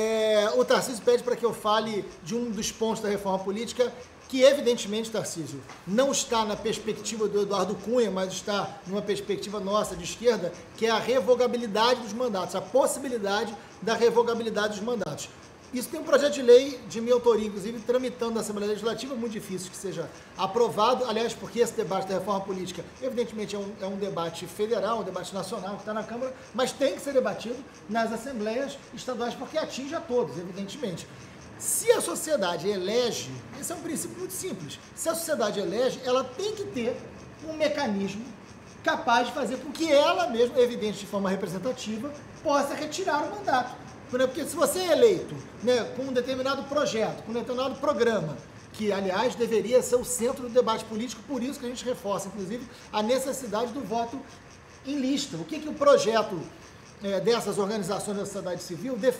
É, o Tarcísio pede para que eu fale de um dos pontos da reforma política que, evidentemente, Tarcísio, não está na perspectiva do Eduardo Cunha, mas está numa perspectiva nossa de esquerda, que é a revogabilidade dos mandatos, a possibilidade da revogabilidade dos mandatos. Isso tem um projeto de lei de minha autoria, inclusive, tramitando na Assembleia Legislativa, muito difícil que seja aprovado, aliás, porque esse debate da reforma política, evidentemente, é um, é um debate federal, um debate nacional, que está na Câmara, mas tem que ser debatido nas Assembleias estaduais, porque atinge a todos, evidentemente. Se a sociedade elege, esse é um princípio muito simples, se a sociedade elege, ela tem que ter um mecanismo capaz de fazer com que ela mesma, evidente de forma representativa, possa retirar o mandato. Porque se você é eleito, né, com um determinado projeto, com um determinado programa, que, aliás, deveria ser o centro do debate político, por isso que a gente reforça, inclusive, a necessidade do voto em lista. O que, que o projeto é, dessas organizações da sociedade civil defende?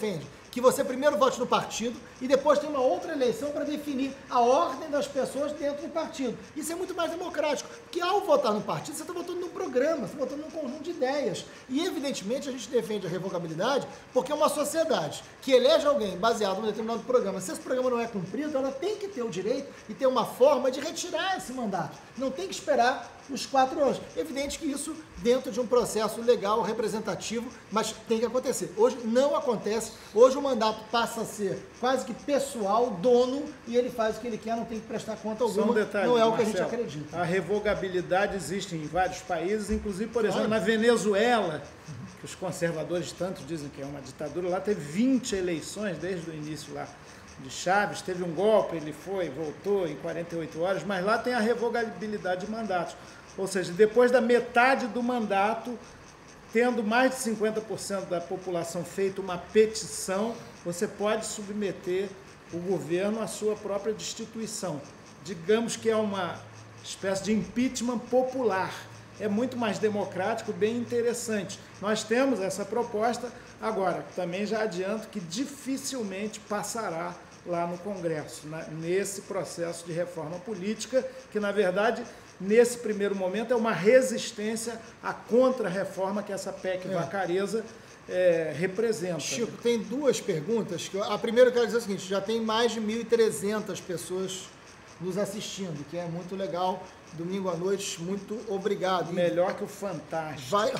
que você primeiro vote no partido e depois tem uma outra eleição para definir a ordem das pessoas dentro do partido. Isso é muito mais democrático, porque ao votar no partido, você está votando num programa, você está votando num conjunto de ideias. E, evidentemente, a gente defende a revogabilidade porque é uma sociedade que elege alguém baseado num determinado programa. Se esse programa não é cumprido, ela tem que ter o direito e ter uma forma de retirar esse mandato. Não tem que esperar os quatro anos. Evidente que isso dentro de um processo legal, representativo, mas tem que acontecer. Hoje não acontece. Hoje o mandato passa a ser quase que pessoal, dono, e ele faz o que ele quer, não tem que prestar conta alguma. Só um detalhe, não é o Marcelo, que a gente acredita. A revogabilidade existe em vários países, inclusive, por exemplo, claro. Na Venezuela, que os conservadores tanto dizem que é uma ditadura, lá teve vinte eleições desde o início lá de Chávez, teve um golpe, ele foi, voltou em quarenta e oito horas, mas lá tem a revogabilidade de mandatos. Ou seja, depois da metade do mandato, tendo mais de cinquenta por cento da população feito uma petição, você pode submeter o governo à sua própria destituição. Digamos que é uma espécie de impeachment popular. É muito mais democrático, bem interessante. Nós temos essa proposta, agora, também já adianto que dificilmente passará lá no Congresso, né, nesse processo de reforma política, que, na verdade, nesse primeiro momento, é uma resistência à contra-reforma que essa P E C é. Vacareza é, representa. Chico, tem duas perguntas. Que eu, a primeira eu quero dizer o seguinte, já tem mais de mil e trezentas pessoas nos assistindo, que é muito legal. Domingo à noite, muito obrigado. Melhor que o Fantástico. Vai,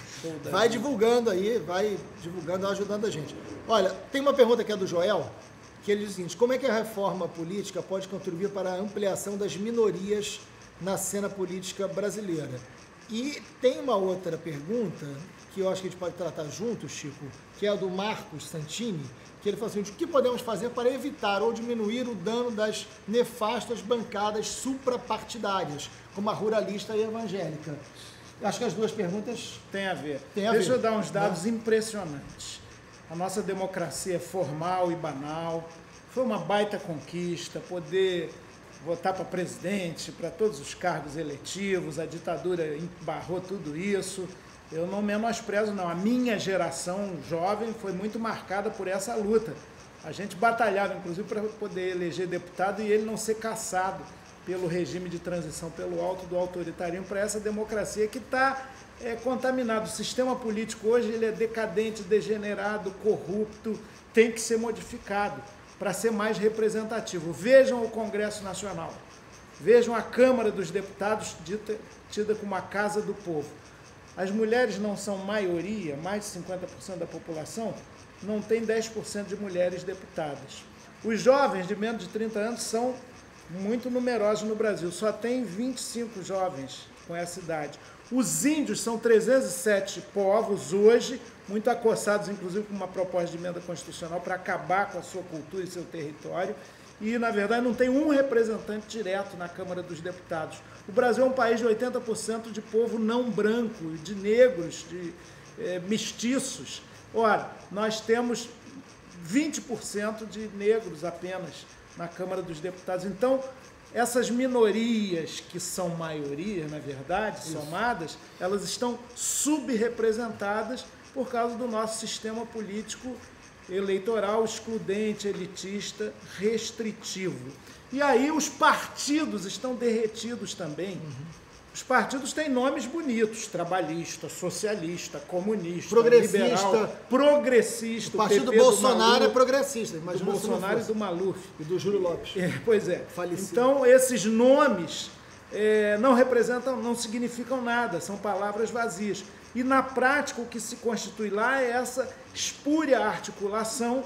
vai divulgando aí, vai divulgando, ajudando a gente. Olha, tem uma pergunta aqui é do Joel, que ele diz o seguinte, como é que a reforma política pode contribuir para a ampliação das minorias na cena política brasileira? E tem uma outra pergunta, que eu acho que a gente pode tratar junto, Chico, que é a do Marcos Santini, que ele fala assim, o que podemos fazer para evitar ou diminuir o dano das nefastas bancadas suprapartidárias, como a ruralista e a evangélica? Acho que as duas perguntas têm a ver. Tem a Deixa ver. eu dar uns dados Não. impressionantes. A nossa democracia é formal e banal. Foi uma baita conquista, poder votar para presidente, para todos os cargos eletivos, a ditadura embarrou tudo isso. Eu não menosprezo, não. A minha geração jovem foi muito marcada por essa luta. A gente batalhava, inclusive, para poder eleger deputado e ele não ser cassado pelo regime de transição, pelo alto do autoritarismo, para essa democracia que está é, contaminada. O sistema político hoje ele é decadente, degenerado, corrupto, tem que ser modificado para ser mais representativo. Vejam o Congresso Nacional, vejam a Câmara dos Deputados, dita, tida como a Casa do Povo. As mulheres não são maioria, mais de cinquenta por cento da população, não tem dez por cento de mulheres deputadas. Os jovens de menos de trinta anos são muito numerosos no Brasil, só tem vinte e cinco jovens com essa idade. Os índios são trezentos e sete povos hoje, muito acossados, inclusive, com uma proposta de emenda constitucional para acabar com a sua cultura e seu território. E, na verdade, não tem um representante direto na Câmara dos Deputados. O Brasil é um país de oitenta por cento de povo não branco, de negros, de é, mestiços. Ora, nós temos vinte por cento de negros apenas na Câmara dos Deputados. Então, essas minorias, que são maioria, na verdade, Isso. somadas, elas estão subrepresentadas por causa do nosso sistema político eleitoral excludente, elitista, restritivo. E aí os partidos estão derretidos também. Uhum. Os partidos têm nomes bonitos, trabalhista, socialista, comunista, progressista, liberal, progressista. O partido do Bolsonaro é progressista. Do Bolsonaro e do Maluf. E do Júlio Lopes. É, pois é. Falecido. Então, esses nomes é, não representam, não significam nada, são palavras vazias. E, na prática, o que se constitui lá é essa espúria articulação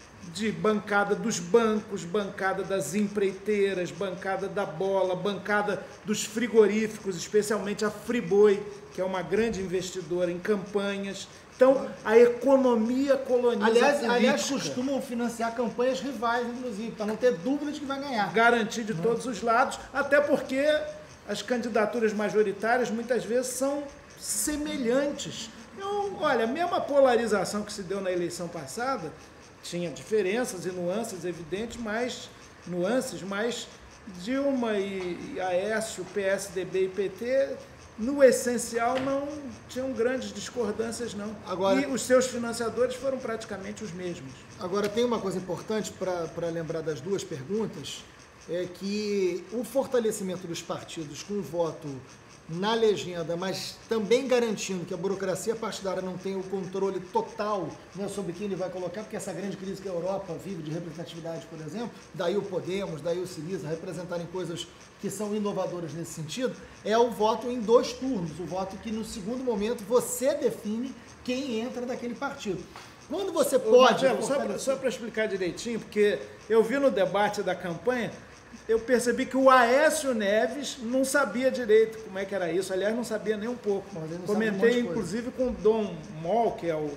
de bancada dos bancos, bancada das empreiteiras, bancada da bola, bancada dos frigoríficos, especialmente a Friboi, que é uma grande investidora em campanhas. Então, a economia coloniza aliás, a política. Aliás, costumam financiar campanhas rivais, inclusive, para não ter dúvida de que vai ganhar. Garantir de todos os lados, até porque as candidaturas majoritárias muitas vezes são semelhantes. Então, olha, mesmo a polarização que se deu na eleição passada, tinha diferenças e nuances evidentes, mas nuances, mas Dilma e Aécio, P S D B e P T no essencial, não tinham grandes discordâncias, não. Agora, e os seus financiadores foram praticamente os mesmos. Agora, tem uma coisa importante para lembrar das duas perguntas, é que o fortalecimento dos partidos com o voto na legenda, mas também garantindo que a burocracia partidária não tenha o controle total, né, sobre quem ele vai colocar, porque essa grande crise que a Europa vive de representatividade, por exemplo, daí o Podemos, daí o Syriza representarem coisas que são inovadoras nesse sentido, é o voto em dois turnos, o voto que no segundo momento você define quem entra daquele partido. Quando você pode... Marcelo, fortalecer... Só para explicar direitinho, porque eu vi no debate da campanha, eu percebi que o Aécio Neves não sabia direito como é que era isso. Aliás, não sabia nem um pouco. Comentei, um inclusive, com o Dom Moll, que é o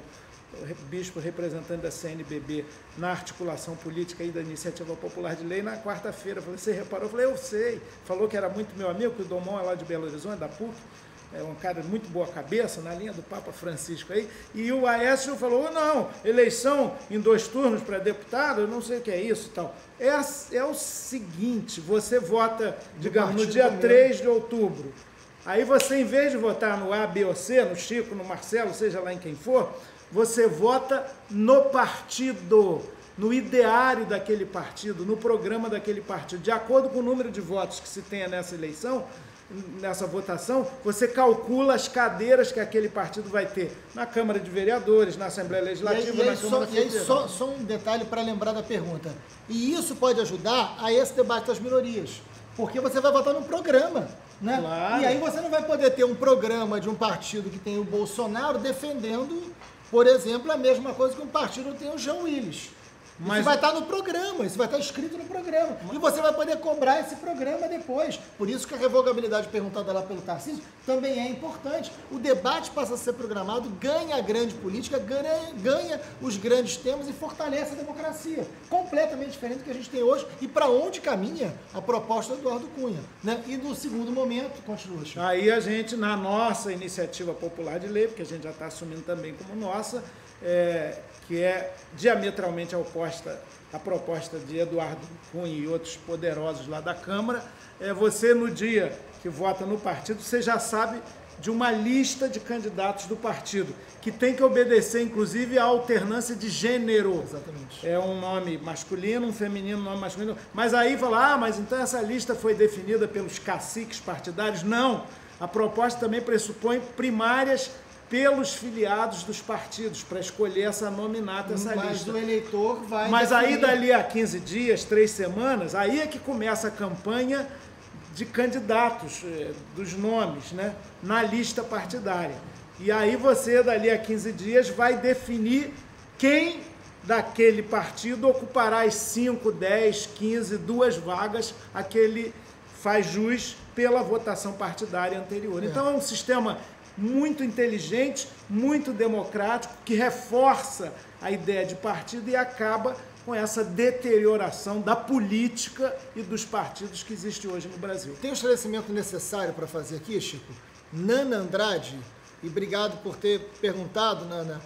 bispo representante da C N B B na articulação política aí da Iniciativa Popular de Lei, na quarta-feira. Falei, você reparou? Eu falei, eu sei. Falou que era muito meu amigo, que o Dom Moll é lá de Belo Horizonte, da P U C. É um cara de muito boa cabeça, na linha do Papa Francisco aí, e o Aécio falou, não, eleição em dois turnos para deputado, eu não sei o que é isso e tal. É, é o seguinte, você vota, digamos, no dia três de outubro, aí você, em vez de votar no A, B ou C, no Chico, no Marcelo, seja lá em quem for, você vota no partido, no ideário daquele partido, no programa daquele partido, de acordo com o número de votos que se tenha nessa eleição, nessa votação, você calcula as cadeiras que aquele partido vai ter na Câmara de Vereadores, na Assembleia Legislativa, e aí, na Câmara Federal. E aí só, só um detalhe para lembrar da pergunta. E isso pode ajudar a esse debate das minorias, porque você vai votar no programa, né? Claro. E aí você não vai poder ter um programa de um partido que tem o Bolsonaro defendendo, por exemplo, a mesma coisa que um partido tem o Jean Willis. Mas isso vai estar no programa, isso vai estar escrito no programa. E você vai poder cobrar esse programa depois. Por isso que a revogabilidade perguntada lá pelo Tarcísio também é importante. O debate passa a ser programado, ganha a grande política, ganha, ganha os grandes temas e fortalece a democracia. Completamente diferente do que a gente tem hoje e para onde caminha a proposta do Eduardo Cunha. Né? E no segundo momento, continua, Chico. Aí a gente, na nossa Iniciativa Popular de Lei, porque a gente já está assumindo também como nossa, é... que é diametralmente oposta à proposta de Eduardo Cunha e outros poderosos lá da Câmara, é você, no dia que vota no partido, você já sabe de uma lista de candidatos do partido, que tem que obedecer, inclusive, à alternância de gênero. Exatamente. É um nome masculino, um feminino, um nome masculino. Mas aí fala, ah, mas então essa lista foi definida pelos caciques partidários? Não. A proposta também pressupõe primárias pelos filiados dos partidos, para escolher essa nominata, essa Mas lista. Mas o eleitor vai... Mas definir. aí, dali a quinze dias, três semanas, aí é que começa a campanha de candidatos, dos nomes, né, na lista partidária. E aí você, dali a quinze dias, vai definir quem daquele partido ocupará as cinco, dez, quinze, duas vagas a que ele faz jus pela votação partidária anterior. É. Então é um sistema muito inteligente, muito democrático, que reforça a ideia de partido e acaba com essa deterioração da política e dos partidos que existe hoje no Brasil. Tem um esclarecimento necessário para fazer aqui, Chico. Nana Andrade, e obrigado por ter perguntado, Nana,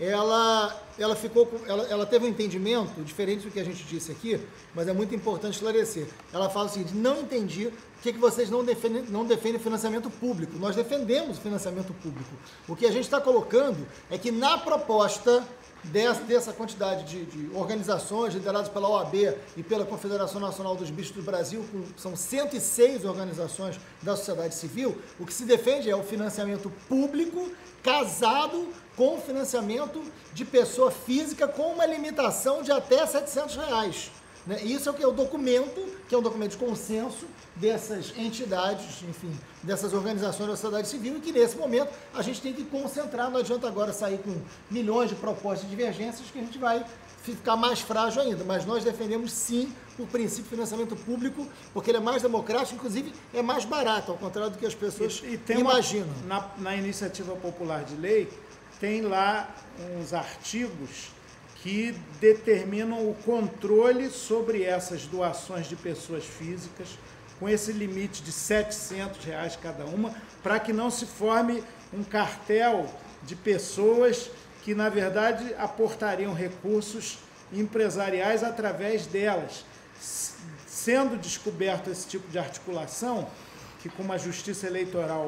ela, ela, ficou, ela, ela teve um entendimento diferente do que a gente disse aqui, mas é muito importante esclarecer. Ela fala o seguinte, não entendi por que, que vocês não defendem, não defendem financiamento público. Nós defendemos o financiamento público. O que a gente está colocando é que na proposta dessa, dessa quantidade de, de organizações lideradas pela O A B e pela Confederação Nacional dos Bispos do Brasil, com, são cento e seis organizações da sociedade civil, o que se defende é o financiamento público casado com financiamento de pessoa física com uma limitação de até setecentos reais. Né? Isso é o que é o documento, que é um documento de consenso dessas entidades, enfim, dessas organizações da sociedade civil, e que nesse momento a gente tem que concentrar, não adianta agora sair com milhões de propostas de divergências que a gente vai ficar mais frágil ainda, mas nós defendemos sim o princípio de financiamento público, porque ele é mais democrático, inclusive é mais barato, ao contrário do que as pessoas e, e tem imaginam. Uma, na, na Iniciativa Popular de Lei, tem lá uns artigos que determinam o controle sobre essas doações de pessoas físicas, com esse limite de setecentos reais cada uma, para que não se forme um cartel de pessoas que, na verdade, aportariam recursos empresariais através delas. Sendo descoberto esse tipo de articulação, que com uma justiça eleitoral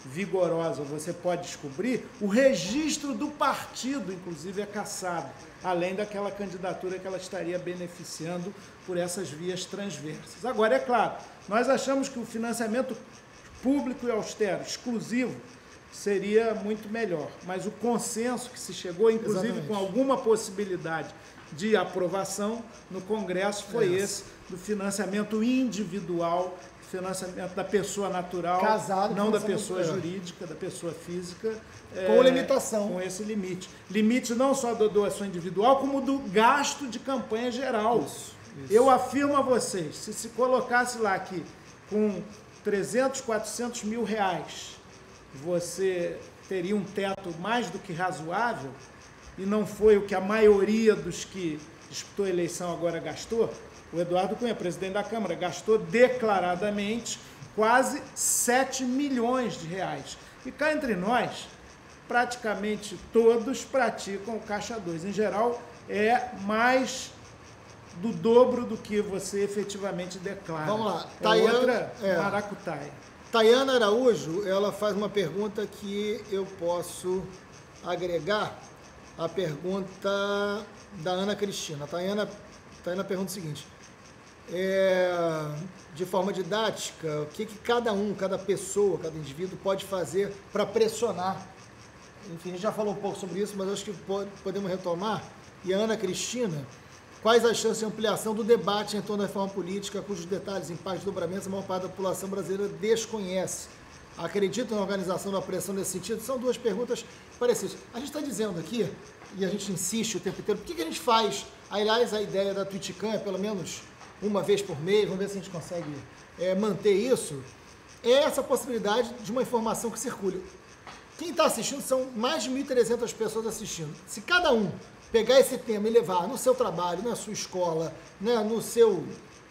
vigorosa, você pode descobrir, o registro do partido, inclusive, é cassado, além daquela candidatura que ela estaria beneficiando por essas vias transversas. Agora, é claro, nós achamos que o financiamento público e austero, exclusivo, seria muito melhor, mas o consenso que se chegou, inclusive Exatamente. com alguma possibilidade de aprovação no Congresso, foi é. esse do financiamento individual, financiamento da pessoa natural, Casado, não da pessoa é. jurídica, da pessoa física. Com é, limitação. Com esse limite. Limite não só da doação individual, como do gasto de campanha geral. Isso, isso. Eu afirmo a vocês, se se colocasse lá que com trezentos, quatrocentos mil reais, você teria um teto mais do que razoável, e não foi o que a maioria dos que disputou a eleição agora gastou. O Eduardo Cunha, presidente da Câmara, gastou declaradamente quase sete milhões de reais. E cá entre nós, praticamente todos praticam o Caixa dois. Em geral, é mais do dobro do que você efetivamente declara. Vamos lá. É Tayana, outra é. maracutaia. Tayana Araújo, ela faz uma pergunta que eu posso agregar à pergunta da Ana Cristina. A Tayana, Tayana pergunta o seguinte, é, de forma didática, o que, que cada um, cada pessoa, cada indivíduo pode fazer para pressionar? Enfim, a gente já falou um pouco sobre isso, mas acho que pode, podemos retomar. E a Ana Cristina, quais as chances de ampliação do debate em torno da reforma política, cujos detalhes, impactos e dobramentos a maior parte da população brasileira desconhece? Acredita na organização da pressão nesse sentido? São duas perguntas parecidas. A gente está dizendo aqui, e a gente insiste o tempo inteiro, por que, que a gente faz, aliás, a ideia da Twitchcam é pelo menos uma vez por mês, vamos ver se a gente consegue é, manter isso, é essa possibilidade de uma informação que circule. Quem está assistindo são mais de mil e trezentas pessoas assistindo. Se cada um pegar esse tema e levar no seu trabalho, na sua escola, né, no seu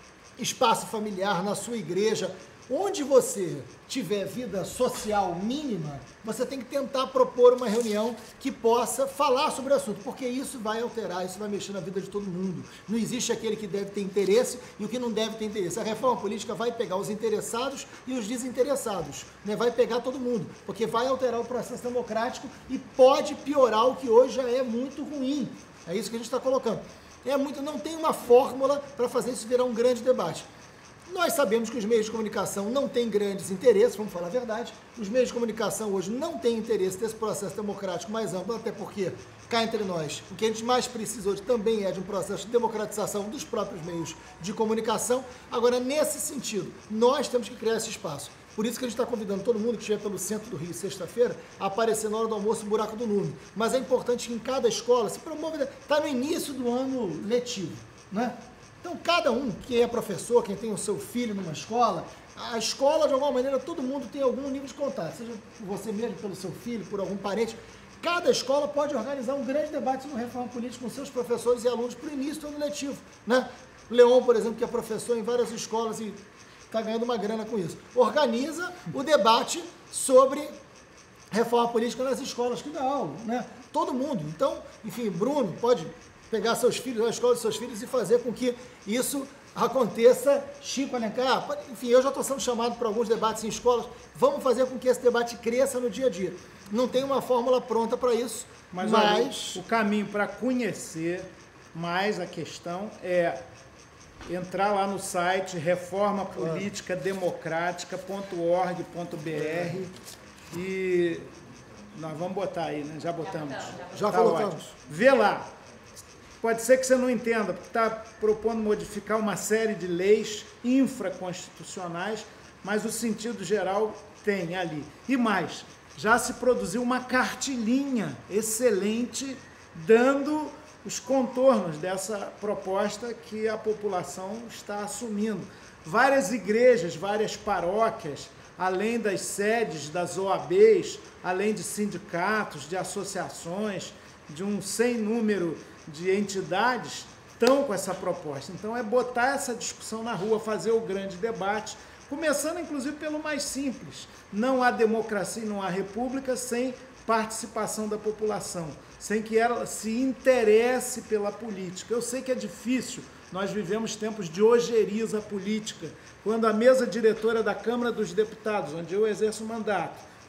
espaço familiar, na sua igreja, onde você tiver vida social mínima, você tem que tentar propor uma reunião que possa falar sobre o assunto, porque isso vai alterar, isso vai mexer na vida de todo mundo. Não existe aquele que deve ter interesse e o que não deve ter interesse. A reforma política vai pegar os interessados e os desinteressados, né? Vai pegar todo mundo, porque vai alterar o processo democrático e pode piorar o que hoje já é muito ruim. É isso que a gente está colocando. É muito, não tem uma fórmula para fazer isso virar um grande debate. Nós sabemos que os meios de comunicação não têm grandes interesses, vamos falar a verdade, os meios de comunicação hoje não têm interesse nesse processo democrático mais amplo, até porque, cá entre nós, o que a gente mais precisa hoje também é de um processo de democratização dos próprios meios de comunicação. Agora, nesse sentido, nós temos que criar esse espaço. Por isso que a gente está convidando todo mundo que estiver pelo centro do Rio sexta-feira a aparecer na hora do almoço no Buraco do Nuno. Mas é importante que em cada escola se promova, está no início do ano letivo, né? Então, cada um que é professor, quem tem o seu filho numa escola, a escola, de alguma maneira, todo mundo tem algum nível de contato, seja você mesmo, pelo seu filho, por algum parente. Cada escola pode organizar um grande debate sobre reforma política com seus professores e alunos para o início do ano letivo, né? Leon, por exemplo, que é professor em várias escolas e está ganhando uma grana com isso, organiza o debate sobre reforma política nas escolas que dá aula, né? Todo mundo. Então, enfim, Bruno pode pegar seus filhos, a escola dos seus filhos e fazer com que isso aconteça. Chico Alencar, enfim, eu já estou sendo chamado para alguns debates em escolas. Vamos fazer com que esse debate cresça no dia a dia. Não tem uma fórmula pronta para isso, mas, mas... Olha, o caminho para conhecer mais a questão é entrar lá no site reforma política democrática ponto org ponto br e nós vamos botar aí, né? Já botamos. Já tá colocamos. Ótimo. Vê lá. Pode ser que você não entenda, porque está propondo modificar uma série de leis infraconstitucionais, mas o sentido geral tem ali. E mais, já se produziu uma cartilinha excelente dando os contornos dessa proposta que a população está assumindo. Várias igrejas, várias paróquias, além das sedes das O A Bs, além de sindicatos, de associações, de um sem número de entidades, estão com essa proposta. Então é botar essa discussão na rua, fazer o grande debate, começando inclusive pelo mais simples. Não há democracia e não há república sem participação da população, sem que ela se interesse pela política. Eu sei que é difícil, nós vivemos tempos de ojeriza política, quando a mesa diretora da Câmara dos Deputados, onde eu exerço o mandato,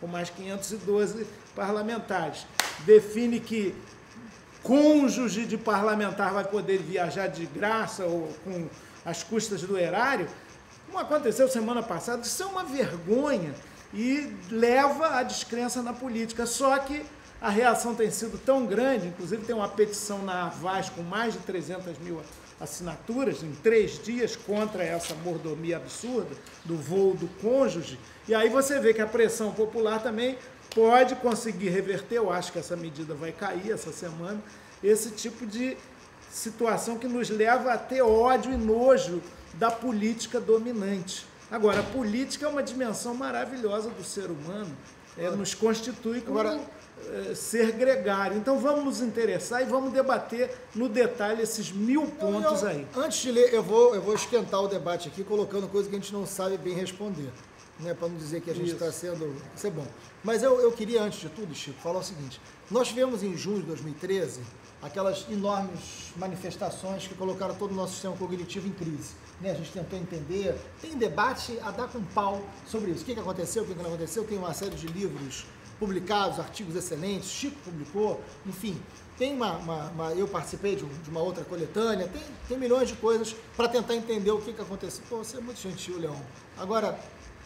com mais quinhentos e doze parlamentares. Define que cônjuge de parlamentar vai poder viajar de graça ou com as custas do erário, como aconteceu semana passada. Isso é uma vergonha e leva à descrença na política. Só que a reação tem sido tão grande, inclusive tem uma petição na Avaz com mais de trezentas mil assinaturas em três dias contra essa mordomia absurda do voo do cônjuge. E aí você vê que a pressão popular também pode conseguir reverter, eu acho que essa medida vai cair essa semana, esse tipo de situação que nos leva a ter ódio e nojo da política dominante. Agora, a política é uma dimensão maravilhosa do ser humano, é, nos constitui como Agora, é, ser gregário. Então vamos nos interessar e vamos debater no detalhe esses mil pontos eu, aí. Antes de ler, eu vou, eu vou esquentar o debate aqui, colocando coisa que a gente não sabe bem responder, né, para não dizer que a gente está sendo... Isso é bom. Mas eu, eu queria, antes de tudo, Chico, falar o seguinte. Nós tivemos em junho de dois mil e treze aquelas enormes manifestações que colocaram todo o nosso sistema cognitivo em crise. Né? A gente tentou entender, tem debate a dar com pau sobre isso. O que, que aconteceu, o que, que não aconteceu, tem uma série de livros publicados, artigos excelentes, Chico publicou, enfim, tem uma, uma, uma eu participei de, um, de uma outra coletânea, tem, tem milhões de coisas para tentar entender o que, que aconteceu. Pô, você é muito gentil, Leão. Agora,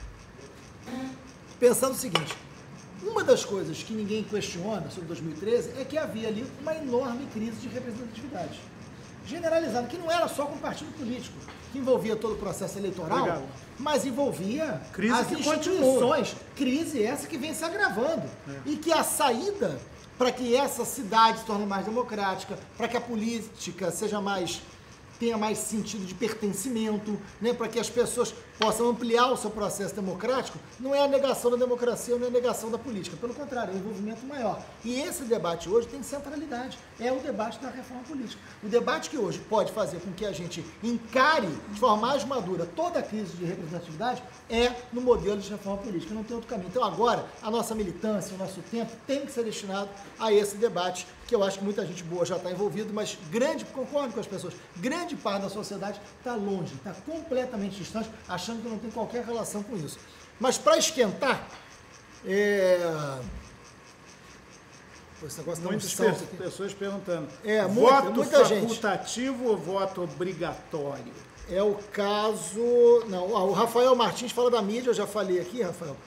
pensando o seguinte, uma das coisas que ninguém questiona sobre dois mil e treze é que havia ali uma enorme crise de representatividade generalizada, que não era só com o partido político, que envolvia todo o processo eleitoral, Obrigado. mas envolvia crise as que instituições, continua. crise essa que vem se agravando, é. e que a saída para que essa cidade se torne mais democrática, para que a política seja mais... tenha mais sentido de pertencimento, né, para que as pessoas possam ampliar o seu processo democrático, não é a negação da democracia, não é a negação da política, pelo contrário, é um envolvimento maior. E esse debate hoje tem centralidade, é o debate da reforma política. O debate que hoje pode fazer com que a gente encare de forma mais madura toda a crise de representatividade é no modelo de reforma política, não tem outro caminho. Então agora, a nossa militância, o nosso tempo tem que ser destinado a esse debate, que eu acho que muita gente boa já está envolvida, mas grande, concordo com as pessoas, grande parte da sociedade está longe, está completamente distante, achando que não tem qualquer relação com isso. Mas para esquentar, é... Pô, esse negócio Muitas tá um pe aqui. pessoas perguntando, é, voto muita, muita facultativo gente. ou voto obrigatório? É o caso... Não, o Rafael Martins fala da mídia, eu já falei aqui, Rafael.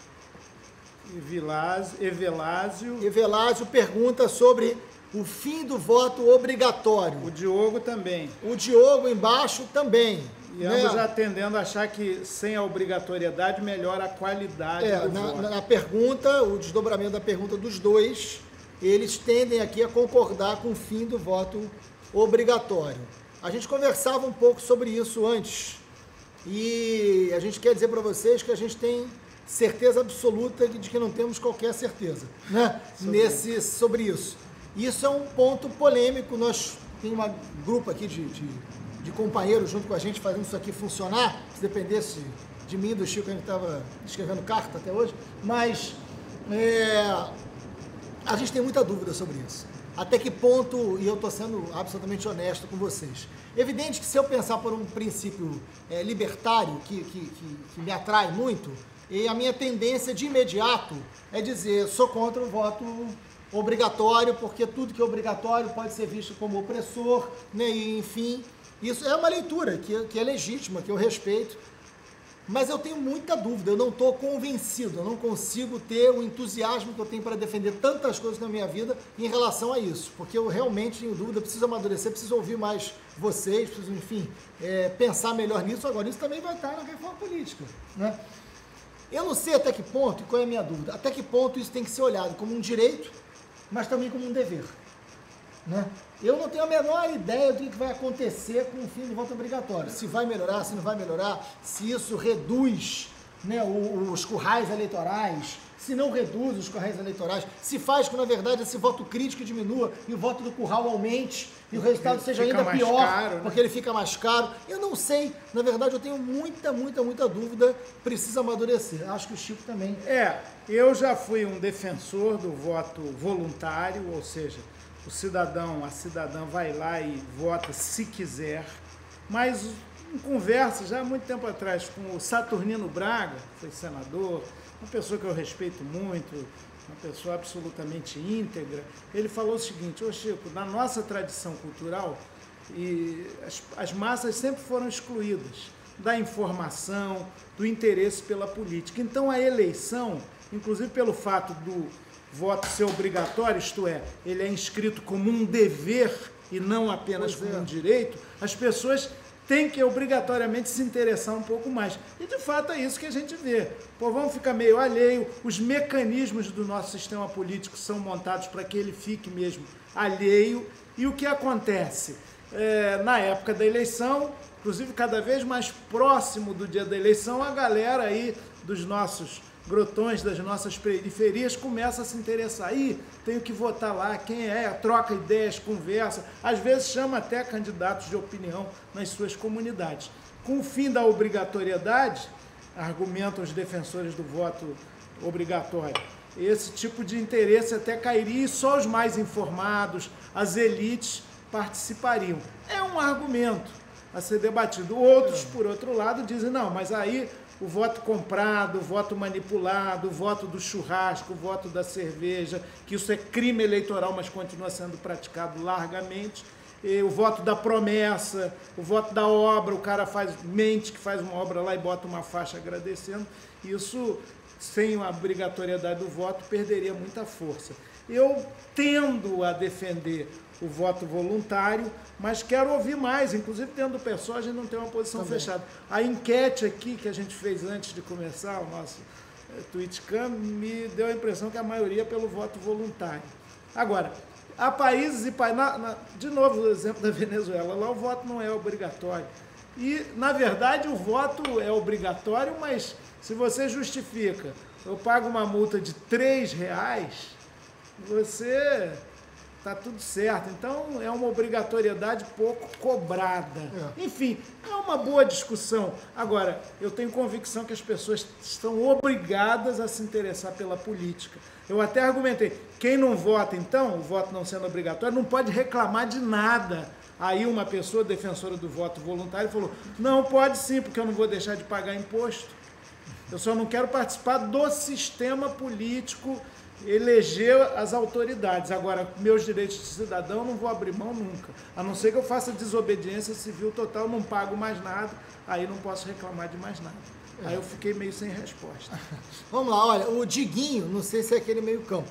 Evelásio. Evelásio pergunta sobre o fim do voto obrigatório. O Diogo também. O Diogo embaixo também. E né? ambos já tendendo a achar que sem a obrigatoriedade melhora a qualidade é, do na, voto. Na pergunta, o desdobramento da pergunta dos dois, eles tendem aqui a concordar com o fim do voto obrigatório. A gente conversava um pouco sobre isso antes e a gente quer dizer para vocês que a gente tem certeza absoluta de que não temos qualquer certeza, né? sobre. Nesse, sobre isso. Isso é um ponto polêmico, nós temos um grupo aqui de, de, de companheiros junto com a gente fazendo isso aqui funcionar, se dependesse de mim, do Chico, a gente estava escrevendo carta até hoje, mas é, a gente tem muita dúvida sobre isso. Até que ponto, e eu estou sendo absolutamente honesto com vocês, evidente que se eu pensar por um princípio é, libertário, que, que, que, que me atrai muito, e a minha tendência de imediato é dizer, sou contra o voto obrigatório, porque tudo que é obrigatório pode ser visto como opressor, né? E, enfim, isso é uma leitura que, que é legítima, que eu respeito, mas eu tenho muita dúvida, eu não estou convencido, eu não consigo ter o entusiasmo que eu tenho para defender tantas coisas na minha vida em relação a isso, porque eu realmente tenho dúvida, preciso amadurecer, preciso ouvir mais vocês, preciso, enfim, é, pensar melhor nisso. Agora, isso também vai estar na reforma política, né? Eu não sei até que ponto, e qual é a minha dúvida, até que ponto isso tem que ser olhado como um direito, mas também como um dever, né? Eu não tenho a menor ideia do que vai acontecer com o fim do voto obrigatório, se vai melhorar, se não vai melhorar, se isso reduz, né, os currais eleitorais, se não reduz os currais eleitorais, se faz com, na verdade, esse voto crítico diminua e o voto do curral aumente e o resultado ele seja ainda pior, caro, né? porque ele fica mais caro. Eu não sei, na verdade, eu tenho muita, muita, muita dúvida, precisa amadurecer. Acho que o Chico também. É, eu já fui um defensor do voto voluntário, ou seja, o cidadão, a cidadã vai lá e vota se quiser, mas em conversa, já há muito tempo atrás, com o Saturnino Braga, que foi senador, uma pessoa que eu respeito muito, uma pessoa absolutamente íntegra, ele falou o seguinte: ô Chico, na nossa tradição cultural, e as, as massas sempre foram excluídas da informação, do interesse pela política. Então a eleição, inclusive pelo fato do voto ser obrigatório, isto é, ele é inscrito como um dever e não apenas Pois como é. um direito, as pessoas têm que obrigatoriamente se interessar um pouco mais. E de fato é isso que a gente vê. O povão fica meio alheio, os mecanismos do nosso sistema político são montados para que ele fique mesmo alheio. E o que acontece? É, na época da eleição, inclusive cada vez mais próximo do dia da eleição, a galera aí dos nossos grotões, das nossas periferias, começa a se interessar. Aí tenho que votar lá, quem é, troca ideias, conversa, às vezes chama até candidatos de opinião nas suas comunidades. Com o fim da obrigatoriedade, argumentam os defensores do voto obrigatório, esse tipo de interesse até cairia e só os mais informados, as elites, participariam. É um argumento a ser debatido. Outros, por outro lado, dizem, não, mas aí o voto comprado, o voto manipulado, o voto do churrasco, o voto da cerveja, que isso é crime eleitoral, mas continua sendo praticado largamente, e o voto da promessa, o voto da obra, o cara faz, mente que faz uma obra lá e bota uma faixa agradecendo, isso, sem a obrigatoriedade do voto, perderia muita força. Eu tendo a defender o voto voluntário, mas quero ouvir mais, inclusive dentro do PSOL a gente não tem uma posição Também. fechada. A enquete aqui que a gente fez antes de começar o nosso eh, Twitchcam me deu a impressão que a maioria é pelo voto voluntário. Agora, há países e países, na, na, de novo o exemplo da Venezuela, lá o voto não é obrigatório. E, na verdade, o voto é obrigatório, mas se você justifica, eu pago uma multa de três reais, você... está tudo certo. Então, é uma obrigatoriedade pouco cobrada. É. Enfim, é uma boa discussão. Agora, eu tenho convicção que as pessoas estão obrigadas a se interessar pela política. Eu até argumentei, quem não vota, então, o voto não sendo obrigatório, não pode reclamar de nada. Aí uma pessoa defensora do voto voluntário falou, não, pode sim, porque eu não vou deixar de pagar imposto. Eu só não quero participar do sistema político, eleger as autoridades. Agora, meus direitos de cidadão eu não vou abrir mão nunca. A não ser que eu faça desobediência civil total, não pago mais nada, aí não posso reclamar de mais nada. É. Aí eu fiquei meio sem resposta. Vamos lá, olha, o Diguinho, não sei se é aquele meio campo,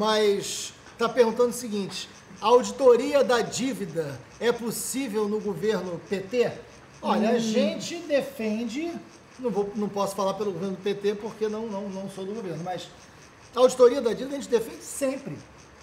mas está perguntando o seguinte, a auditoria da dívida é possível no governo P T? Olha, hum. a gente defende, não, vou, não posso falar pelo governo do P T porque não, não, não sou do governo, mas a auditoria da dívida a gente defende sempre.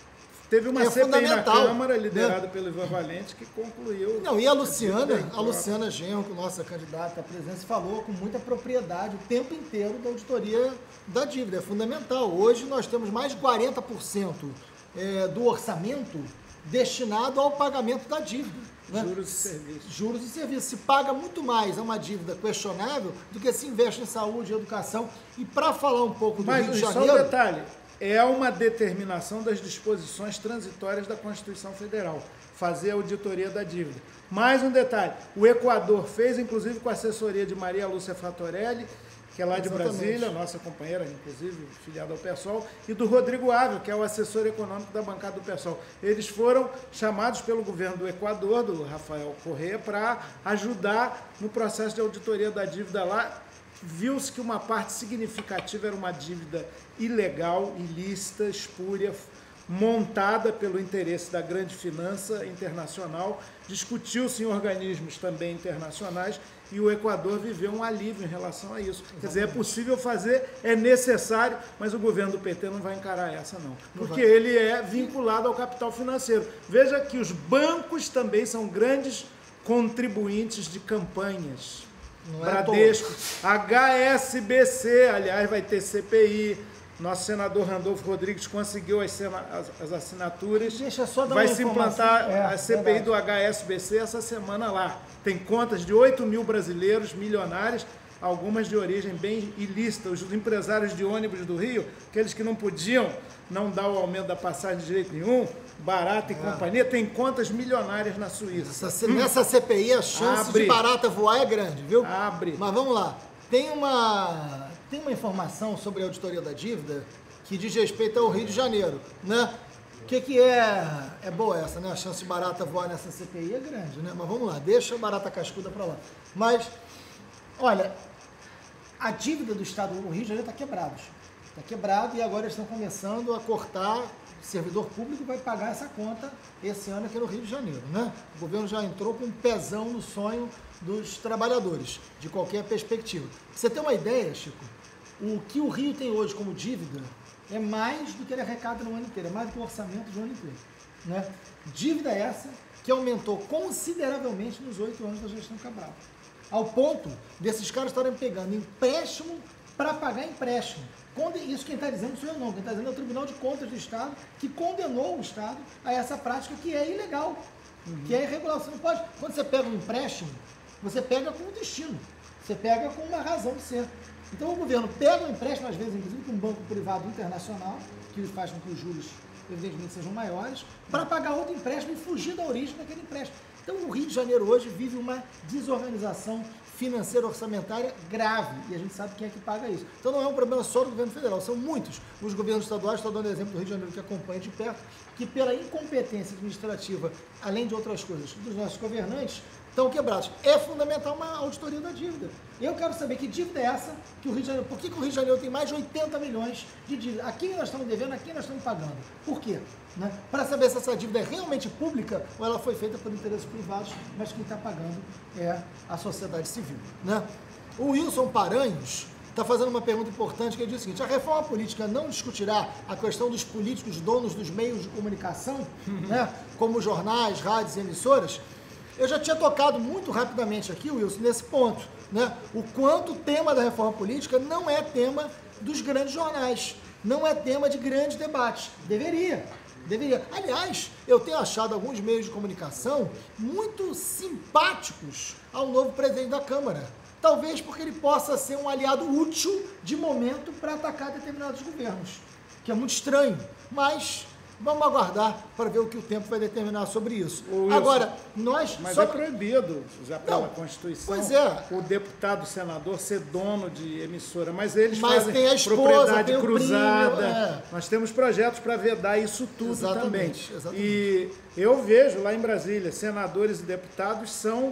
Teve uma é C P I na fundamental, Câmara, liderada né? pelo Ivan Valente, que concluiu... Não, e a Luciana, a Luciana Genro, nossa candidata à presidência, falou com muita propriedade o tempo inteiro da auditoria da dívida. É fundamental. Hoje nós temos mais de quarenta por cento é, do orçamento destinado ao pagamento da dívida. Né? Juros e serviços. Juros e serviços. Se paga muito mais a uma dívida questionável do que se investe em saúde e educação. E para falar um pouco do Mas, Rio de só Janeiro... um detalhe, é uma determinação das disposições transitórias da Constituição Federal, fazer a auditoria da dívida. Mais um detalhe, o Equador fez, inclusive com a assessoria de Maria Lúcia Fatorelli, que é lá de Exatamente. Brasília, nossa companheira, inclusive, filiada ao PSOL, e do Rodrigo Ávila, que é o assessor econômico da bancada do PSOL. Eles foram chamados pelo governo do Equador, do Rafael Correa, para ajudar no processo de auditoria da dívida lá. Viu-se que uma parte significativa era uma dívida ilegal, ilícita, espúria, montada pelo interesse da grande finança internacional, discutiu-se em organismos também internacionais e o Equador viveu um alívio em relação a isso. Quer dizer, é possível fazer, é necessário, mas o governo do P T não vai encarar essa não, porque ele é vinculado ao capital financeiro. Veja que os bancos também são grandes contribuintes de campanhas. Não Bradesco, é H S B C, aliás, vai ter C P I. Nosso senador Randolfo Rodrigues conseguiu as, as, as assinaturas. Deixa eu só dar vai uma se implantar é, a C P I verdade. do H S B C essa semana lá. Tem contas de oito mil brasileiros milionários algumas de origem bem ilícita. Os empresários de ônibus do Rio, aqueles que não podiam não dar o aumento da passagem de jeito nenhum, Barata e é. companhia, tem contas milionárias na Suíça. Essa, hum. Nessa C P I a chance Abre. de Barata voar é grande, viu? Abre. Mas vamos lá. Tem uma, tem uma informação sobre a auditoria da dívida que diz respeito ao Rio de Janeiro, né? O que, que é, é boa essa, né? A chance de Barata voar nessa C P I é grande, né? Mas vamos lá, deixa a Barata cascuda para lá. Mas, olha, a dívida do Estado, o Rio de Janeiro está quebrado. Está quebrado e agora eles estão começando a cortar, o servidor público vai pagar essa conta esse ano aqui no Rio de Janeiro, né? O governo já entrou com um pezão no sonho dos trabalhadores, de qualquer perspectiva. Pra você ter uma ideia, Chico, o que o Rio tem hoje como dívida é mais do que ele arrecada no ano inteiro, é mais do que o orçamento do ano inteiro, né? Dívida essa que aumentou consideravelmente nos oito anos da gestão Cabral, ao ponto desses caras estarem pegando empréstimo para pagar empréstimo. Isso quem está dizendo sou eu não, quem está dizendo é o Tribunal de Contas do Estado, que condenou o Estado a essa prática que é ilegal, uhum. que é irregular. Você não pode, quando você pega um empréstimo, você pega com um destino, você pega com uma razão de ser. Então o governo pega um empréstimo, às vezes, inclusive com um banco privado internacional, que faz com que os juros, evidentemente, sejam maiores, para pagar outro empréstimo e fugir da origem daquele empréstimo. Então o Rio de Janeiro hoje vive uma desorganização financeira orçamentária grave, e a gente sabe quem é que paga isso. Então não é um problema só do governo federal, são muitos. Os governos estaduais, estou dando exemplo do Rio de Janeiro que acompanha de perto, que pela incompetência administrativa, além de outras coisas, dos nossos governantes, estão quebrados. É fundamental uma auditoria da dívida. Eu quero saber que dívida é essa que o Rio de Janeiro... Por que, que o Rio de Janeiro tem mais de oitenta milhões de dívida? A quem nós estamos devendo, a quem nós estamos pagando? Por quê? Né? Para saber se essa dívida é realmente pública ou ela foi feita por interesses privados, mas quem está pagando é a sociedade civil. Né? O Wilson Paranhos está fazendo uma pergunta importante que ele diz o seguinte: a reforma política não discutirá a questão dos políticos donos dos meios de comunicação, né? Como jornais, rádios e emissoras? Eu já tinha tocado muito rapidamente aqui, Wilson, nesse ponto, né? O quanto o tema da reforma política não é tema dos grandes jornais, não é tema de grandes debates. Deveria, deveria. Aliás, eu tenho achado alguns meios de comunicação muito simpáticos ao novo presidente da Câmara. Talvez porque ele possa ser um aliado útil de momento para atacar determinados governos, que é muito estranho, mas... Vamos aguardar para ver o que o tempo vai determinar sobre isso. Wilson, agora, nós... Mas só... é proibido, já pela Constituição, pois é. o deputado, senador, ser dono de emissora. Mas eles mas fazem tem a esposa, propriedade tem cruzada. Primo, é. Nós temos projetos para vedar isso tudo exatamente, também. Exatamente. E eu vejo lá em Brasília, senadores e deputados são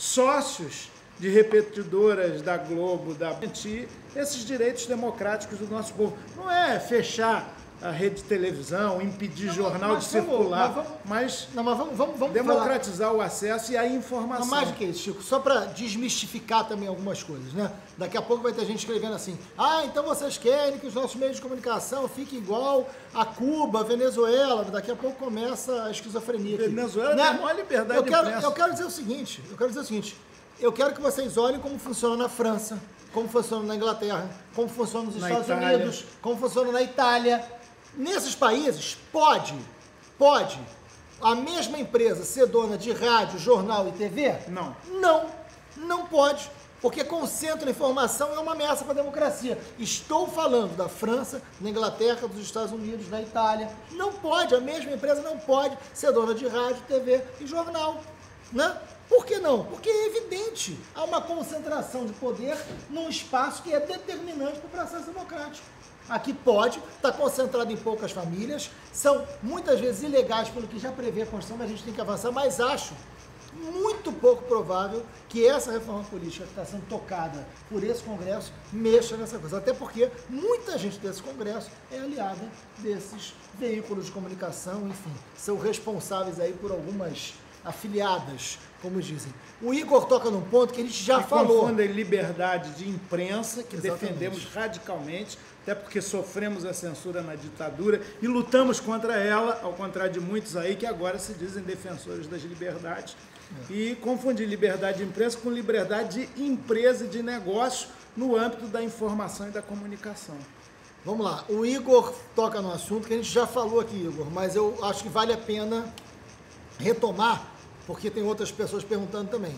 sócios de repetidoras da Globo, da B T, esses direitos democráticos do nosso povo. Não é fechar a rede de televisão, impedir não, jornal de vamos, circular, mas, vamos, mas, não, mas vamos, vamos, vamos democratizar falar. o acesso e a informação. Não, mais do que isso, Chico, só para desmistificar também algumas coisas, né? Daqui a pouco vai ter gente escrevendo assim: ah, então vocês querem que os nossos meios de comunicação fiquem igual a Cuba, a Venezuela. Daqui a pouco começa a esquizofrenia aqui. Venezuela né? tem a maior liberdade eu quero, de imprensa. Eu quero dizer o seguinte, eu quero dizer o seguinte, eu quero que vocês olhem como funciona na França, como funciona na Inglaterra, como funciona nos na Estados Itália. Unidos, como funciona na Itália. Nesses países, pode, pode a mesma empresa ser dona de rádio, jornal e T V? Não. Não, não pode, porque concentra informação e é uma ameaça para a democracia. Estou falando da França, da Inglaterra, dos Estados Unidos, da Itália. Não pode, a mesma empresa não pode ser dona de rádio, T V e jornal, né? Por que não? Porque é evidente, há uma concentração de poder num espaço que é determinante para o processo democrático. Aqui pode, está concentrado em poucas famílias, são muitas vezes ilegais pelo que já prevê a Constituição, mas a gente tem que avançar, mas acho muito pouco provável que essa reforma política que está sendo tocada por esse Congresso mexa nessa coisa, até porque muita gente desse Congresso é aliada desses veículos de comunicação, enfim, são responsáveis aí por algumas afiliadas, como dizem. O Igor toca num ponto que a gente já e falou. Confundem liberdade de imprensa, que exatamente. Defendemos radicalmente, até porque sofremos a censura na ditadura e lutamos contra ela, ao contrário de muitos aí que agora se dizem defensores das liberdades. É. E confundir liberdade de imprensa com liberdade de empresa e de negócio no âmbito da informação e da comunicação. Vamos lá, o Igor toca no assunto que a gente já falou aqui, Igor, mas eu acho que vale a pena retomar, porque tem outras pessoas perguntando também.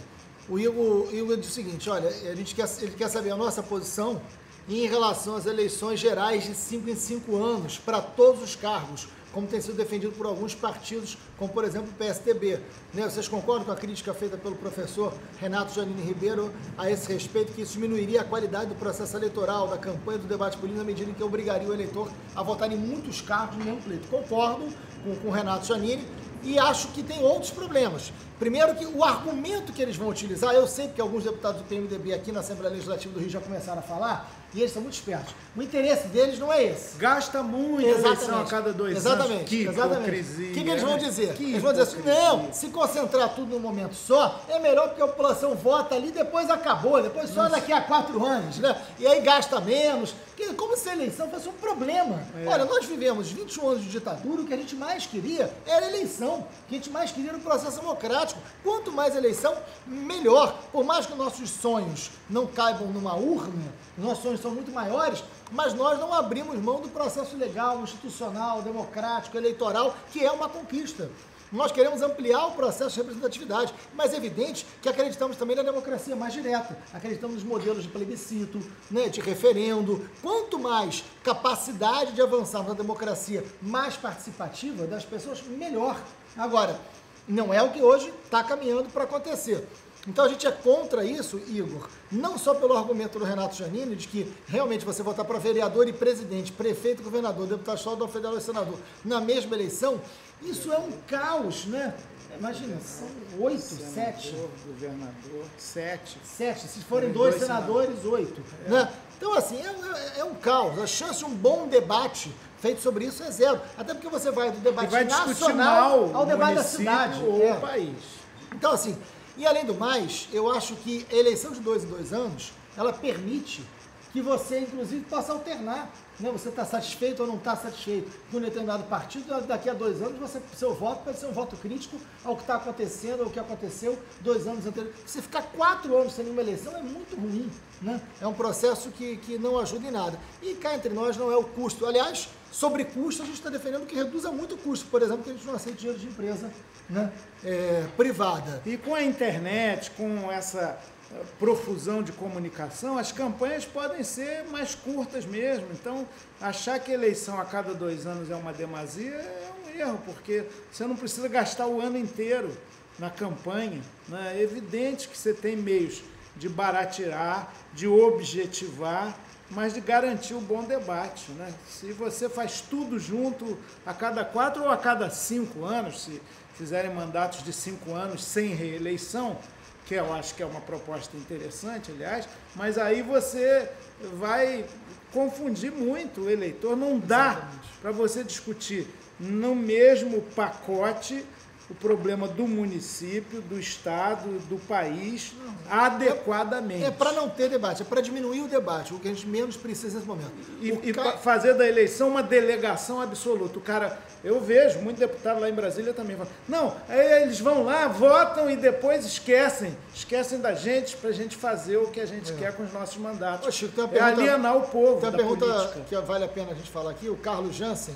O Igor, Igor diz o seguinte, olha, a gente quer, ele quer saber a nossa posição em relação às eleições gerais de cinco em cinco anos para todos os cargos, como tem sido defendido por alguns partidos, como por exemplo o P S D B. Né? Vocês concordam com a crítica feita pelo professor Renato Janine Ribeiro a esse respeito, que isso diminuiria a qualidade do processo eleitoral, da campanha, do debate político, na medida em que obrigaria o eleitor a votar em muitos cargos no mesmo pleito? Concordo com, com o Renato Janine e acho que tem outros problemas. Primeiro que o argumento que eles vão utilizar, eu sei que alguns deputados do P M D B aqui na Assembleia Legislativa do Rio já começaram a falar, e eles são muito espertos. O interesse deles não é esse. Gasta muito a eleição a cada dois exatamente, anos. Que exatamente. hipocrisia. O que, que eles vão dizer? Que eles vão dizer assim, não, se concentrar tudo num momento só, é melhor porque a população vota ali, depois acabou, depois só daqui a quatro anos, né? E aí gasta menos. Como se a eleição fosse um problema. É. Olha, nós vivemos vinte e um anos de ditadura, o que a gente mais queria era eleição. O que a gente mais queria era um processo democrático. Quanto mais eleição, melhor. Por mais que nossos sonhos não caibam numa urna, nossos sonhos são muito maiores, mas nós não abrimos mão do processo legal, institucional, democrático, eleitoral, que é uma conquista. Nós queremos ampliar o processo de representatividade, mas é evidente que acreditamos também na democracia mais direta, acreditamos nos modelos de plebiscito, né, de referendo. Quanto mais capacidade de avançar na democracia mais participativa das pessoas, melhor. Agora, não é o que hoje está caminhando para acontecer. Então a gente é contra isso, Igor, não só pelo argumento do Renato Janine, de que realmente você votar para vereador e presidente, prefeito, governador, deputado estadual, federal e senador na mesma eleição, isso é um caos, né? Imagina, são oito, senador, sete. Governador, sete. Sete, se forem dois, dois senadores, oito. É. Né? Então, assim, é, é um caos. A chance de um bom debate feito sobre isso é zero. Até porque você vai do debate vai nacional ao debate da cidade. Ou é. o país. Então, assim, e além do mais, eu acho que a eleição de dois em dois anos, ela permite que você, inclusive, possa alternar. Né? Você está satisfeito ou não está satisfeito com um determinado partido, daqui a dois anos você, seu voto pode ser um voto crítico ao que está acontecendo, ao que aconteceu dois anos anteriores. Você ficar quatro anos sem nenhuma eleição é muito ruim. Né? É um processo que, que não ajuda em nada. E cá entre nós não é o custo. Aliás, sobre custo, a gente está defendendo que reduza muito o custo. Por exemplo, que a gente não aceita dinheiro de empresa, né? é, privada. E com a internet, com essa profusão de comunicação, as campanhas podem ser mais curtas mesmo. Então, achar que a eleição a cada dois anos é uma demasia é um erro, porque você não precisa gastar o ano inteiro na campanha. Né? É evidente que você tem meios de baratear, de objetivar, mas de garantir o bom debate. Né? Se você faz tudo junto a cada quatro ou a cada cinco anos, se fizerem mandatos de cinco anos sem reeleição, que eu acho que é uma proposta interessante, aliás, mas aí você vai confundir muito o eleitor. Não dá para você discutir no mesmo pacote o problema do município, do estado, do país, não, adequadamente. É, é para não ter debate, é para diminuir o debate, o que a gente menos precisa nesse momento. E, e ca... fazer da eleição uma delegação absoluta. O cara, eu vejo muito deputado lá em Brasília também falando, não, aí eles vão lá, votam e depois esquecem, esquecem da gente para a gente fazer o que a gente é. quer com os nossos mandatos. Ô, Chico, tem uma é pergunta, alienar o povo tem uma da pergunta política. Que vale a pena a gente falar aqui, o Carlos Jansen.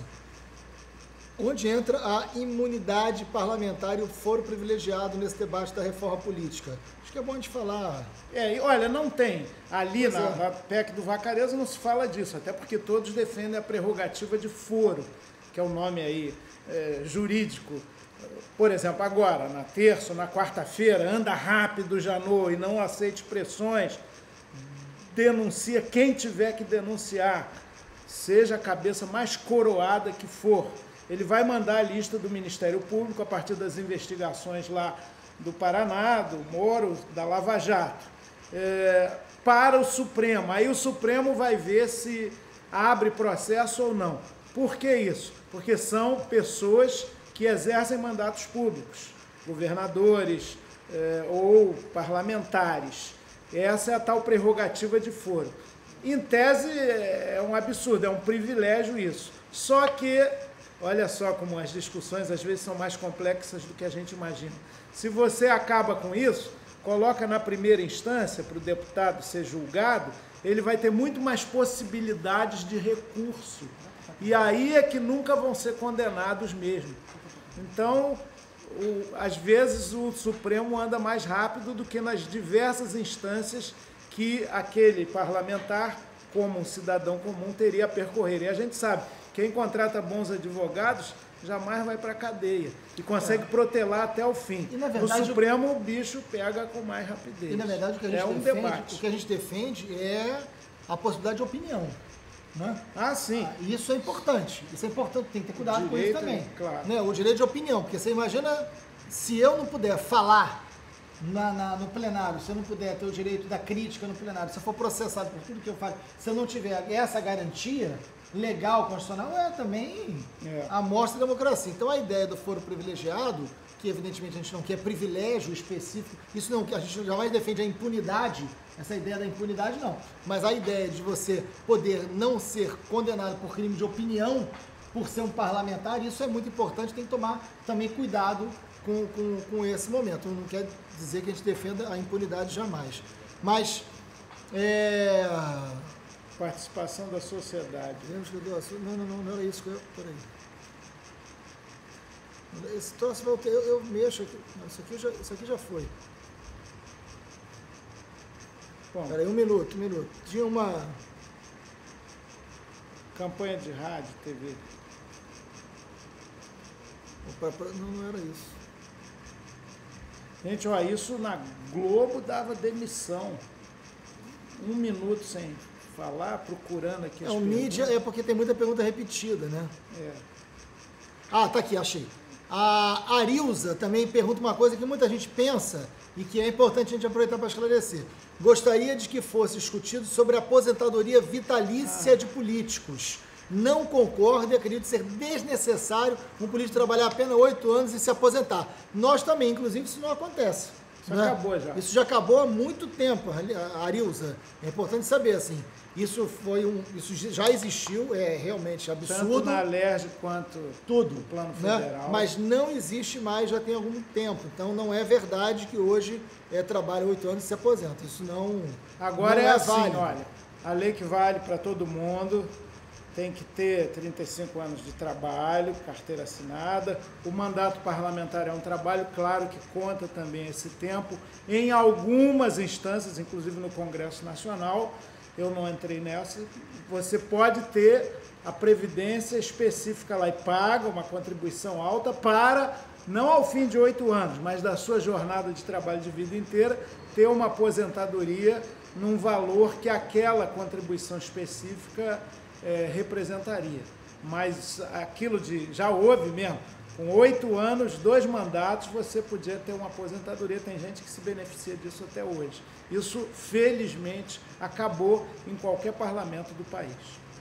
Onde entra a imunidade parlamentar e o foro privilegiado nesse debate da reforma política? Acho que é bom a gente falar. É, olha, não tem. Ali Pois na, é. na P E C do Vacareza não se fala disso, até porque todos defendem a prerrogativa de foro, que é o nome aí é, jurídico. Por exemplo, agora, na terça ou na quarta-feira, anda rápido, Janot, e não aceite pressões, denuncia quem tiver que denunciar, seja a cabeça mais coroada que for. Ele vai mandar a lista do Ministério Público a partir das investigações lá do Paraná, do Moro, da Lava Jato, é, para o Supremo. Aí o Supremo vai ver se abre processo ou não. Por que isso? Porque são pessoas que exercem mandatos públicos, governadores é, ou parlamentares. Essa é a tal prerrogativa de foro. Em tese, é um absurdo, é um privilégio isso. Só que olha só como as discussões às vezes são mais complexas do que a gente imagina. Se você acaba com isso, coloca na primeira instância para o deputado ser julgado, ele vai ter muito mais possibilidades de recurso. E aí é que nunca vão ser condenados mesmo. Então, o, às vezes o Supremo anda mais rápido do que nas diversas instâncias que aquele parlamentar, como um cidadão comum, teria a percorrer. E a gente sabe, quem contrata bons advogados jamais vai para a cadeia e consegue é. protelar até o fim. E, na verdade, no Supremo, o bicho pega com mais rapidez. E, na verdade, o que a gente, é um defende, debate. O que a gente defende é a possibilidade de opinião. Né? Ah, sim. Ah, isso é importante. Isso é importante, tem que ter cuidado com isso também. Claro. Né? O direito de opinião, porque você imagina se eu não puder falar na, na, no plenário, se eu não puder ter o direito da crítica no plenário, se eu for processado por tudo que eu faço, se eu não tiver essa garantia legal, constitucional, é também é. a mostra da democracia. Então a ideia do foro privilegiado, que evidentemente a gente não quer privilégio específico, isso não, a gente jamais defende a impunidade, essa ideia da impunidade não, mas a ideia de você poder não ser condenado por crime de opinião, por ser um parlamentar, isso é muito importante, tem que tomar também cuidado com, com, com esse momento. Não quer dizer que a gente defenda a impunidade jamais. Mas, é... participação da sociedade. Não, não, não, não era isso que eu... Peraí. Esse troço vai ter, eu, eu mexo aqui. Isso aqui já, isso aqui já foi. Bom, peraí, um minuto, um minuto. Tinha uma... campanha de rádio, T V. Opa, não, não era isso. Gente, ó, isso na Globo dava demissão. Um minuto sem falar, procurando aqui. É, o mídia é porque tem muita pergunta repetida, né? É. Ah, tá aqui, achei. A Arilza também pergunta uma coisa que muita gente pensa e que é importante a gente aproveitar para esclarecer. Gostaria de que fosse discutido sobre a aposentadoria vitalícia ah. de políticos. Não concordo e acredito ser desnecessário um político trabalhar apenas oito anos e se aposentar. Nós também, inclusive, isso não acontece. Isso né? acabou já. Isso já acabou há muito tempo, Arilza. É importante saber, assim. Isso foi um, isso já existiu, é realmente absurdo. Tanto na Alerj quanto tudo, no plano né? federal. Mas não existe mais já tem algum tempo. Então não é verdade que hoje é, trabalha oito anos e se aposenta. Isso não. Agora não é, é assim, válido. olha, a lei que vale para todo mundo. Tem que ter trinta e cinco anos de trabalho, carteira assinada. O mandato parlamentar é um trabalho, claro que conta também esse tempo. Em algumas instâncias, inclusive no Congresso Nacional, eu não entrei nessa, você pode ter a previdência específica lá e paga uma contribuição alta para, não ao fim de oito anos, mas da sua jornada de trabalho de vida inteira, ter uma aposentadoria num valor que aquela contribuição específica É, representaria, mas aquilo de, já houve mesmo, com oito anos, dois mandatos, você podia ter uma aposentadoria, tem gente que se beneficia disso até hoje. Isso, felizmente, acabou em qualquer parlamento do país.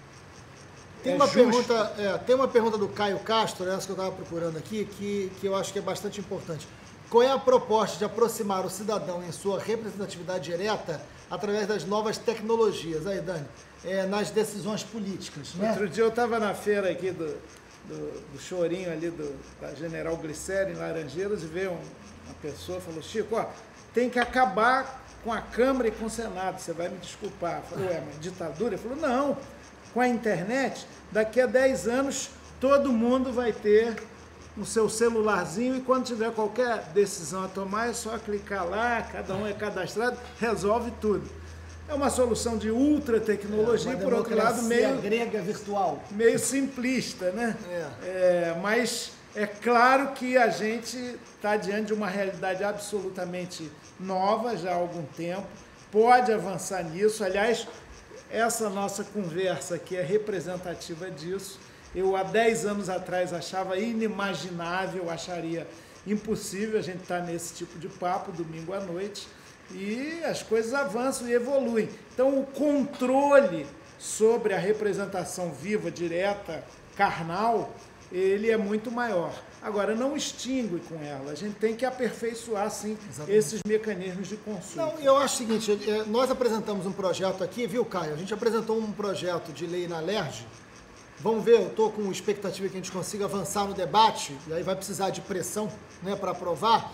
Tem, é uma, justo. pergunta, é, tem uma pergunta do Caio Castro, essa que eu estava procurando aqui, que, que eu acho que é bastante importante. Qual é a proposta de aproximar o cidadão em sua representatividade direta através das novas tecnologias? Aí, Dani. É, nas decisões políticas. Né? Outro dia eu estava na feira aqui do, do, do Chorinho ali, do, da General Glicério, em Laranjeiras, e veio um, uma pessoa e falou, Chico, ó, tem que acabar com a Câmara e com o Senado, você vai me desculpar. Eu falei, ué, mas ditadura? Ele falou, não, com a internet, daqui a dez anos, todo mundo vai ter o seu celularzinho e quando tiver qualquer decisão a tomar, é só clicar lá, cada um é cadastrado, resolve tudo. É uma solução de ultra tecnologia, é, por outro lado, meio grega virtual, meio simplista, né? É. É, mas é claro que a gente está diante de uma realidade absolutamente nova já há algum tempo, pode avançar nisso. Aliás, essa nossa conversa aqui é representativa disso. Eu, há dez anos atrás, achava inimaginável, acharia impossível a gente estar nesse tipo de papo, domingo à noite. E as coisas avançam e evoluem. Então, o controle sobre a representação viva, direta, carnal, ele é muito maior. Agora, não extingue com ela. A gente tem que aperfeiçoar, sim, Exatamente. esses mecanismos de consulta. Não, eu acho o seguinte, nós apresentamos um projeto aqui, viu, Caio? A gente apresentou um projeto de lei na Alerj. Vamos ver, eu estou com expectativa que a gente consiga avançar no debate, e aí vai precisar de pressão, né, para aprovar,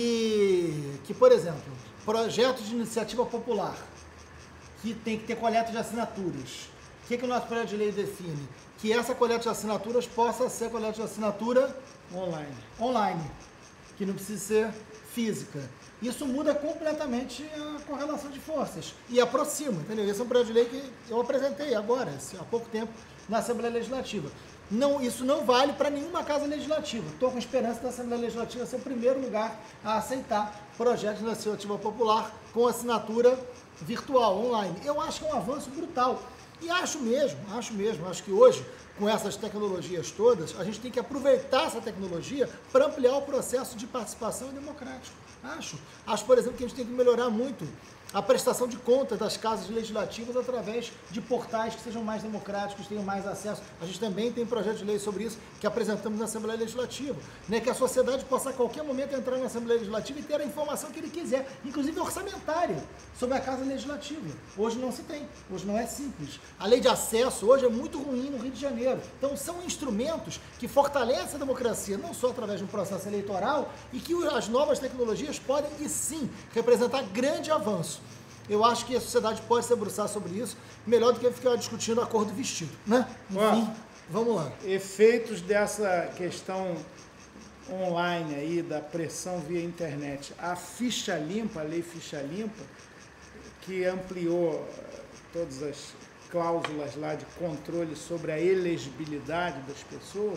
que, que, por exemplo, projeto de iniciativa popular, que tem que ter coleta de assinaturas. O que, que o nosso projeto de lei define? Que essa coleta de assinaturas possa ser coleta de assinatura online. online. que não precisa ser física. Isso muda completamente a correlação de forças e aproxima, entendeu? Esse é um projeto de lei que eu apresentei agora, há pouco tempo, na Assembleia Legislativa. Não, isso não vale para nenhuma casa legislativa. Estou com esperança da Assembleia Legislativa ser o primeiro lugar a aceitar projetos de iniciativa popular com assinatura virtual, online. Eu acho que é um avanço brutal. E acho mesmo, acho mesmo, acho que hoje, com essas tecnologias todas, a gente tem que aproveitar essa tecnologia para ampliar o processo de participação democrática. Acho. Acho, por exemplo, que a gente tem que melhorar muito a prestação de contas das casas legislativas através de portais que sejam mais democráticos, tenham mais acesso. A gente também tem projeto de lei sobre isso que apresentamos na Assembleia Legislativa, né? Que a sociedade possa a qualquer momento entrar na Assembleia Legislativa e ter a informação que ele quiser, inclusive orçamentária, sobre a Casa Legislativa. Hoje não se tem, hoje não é simples. A lei de acesso hoje é muito ruim no Rio de Janeiro. Então são instrumentos que fortalecem a democracia, não só através de um processo eleitoral, e que as novas tecnologias podem, e sim, representar grande avanço. Eu acho que a sociedade pode se debruçar sobre isso, melhor do que ficar discutindo a cor do vestido, né? Enfim, Ó, vamos lá. Efeitos dessa questão online aí, da pressão via internet. A ficha limpa, a lei ficha limpa, que ampliou todas as cláusulas lá de controle sobre a elegibilidade das pessoas,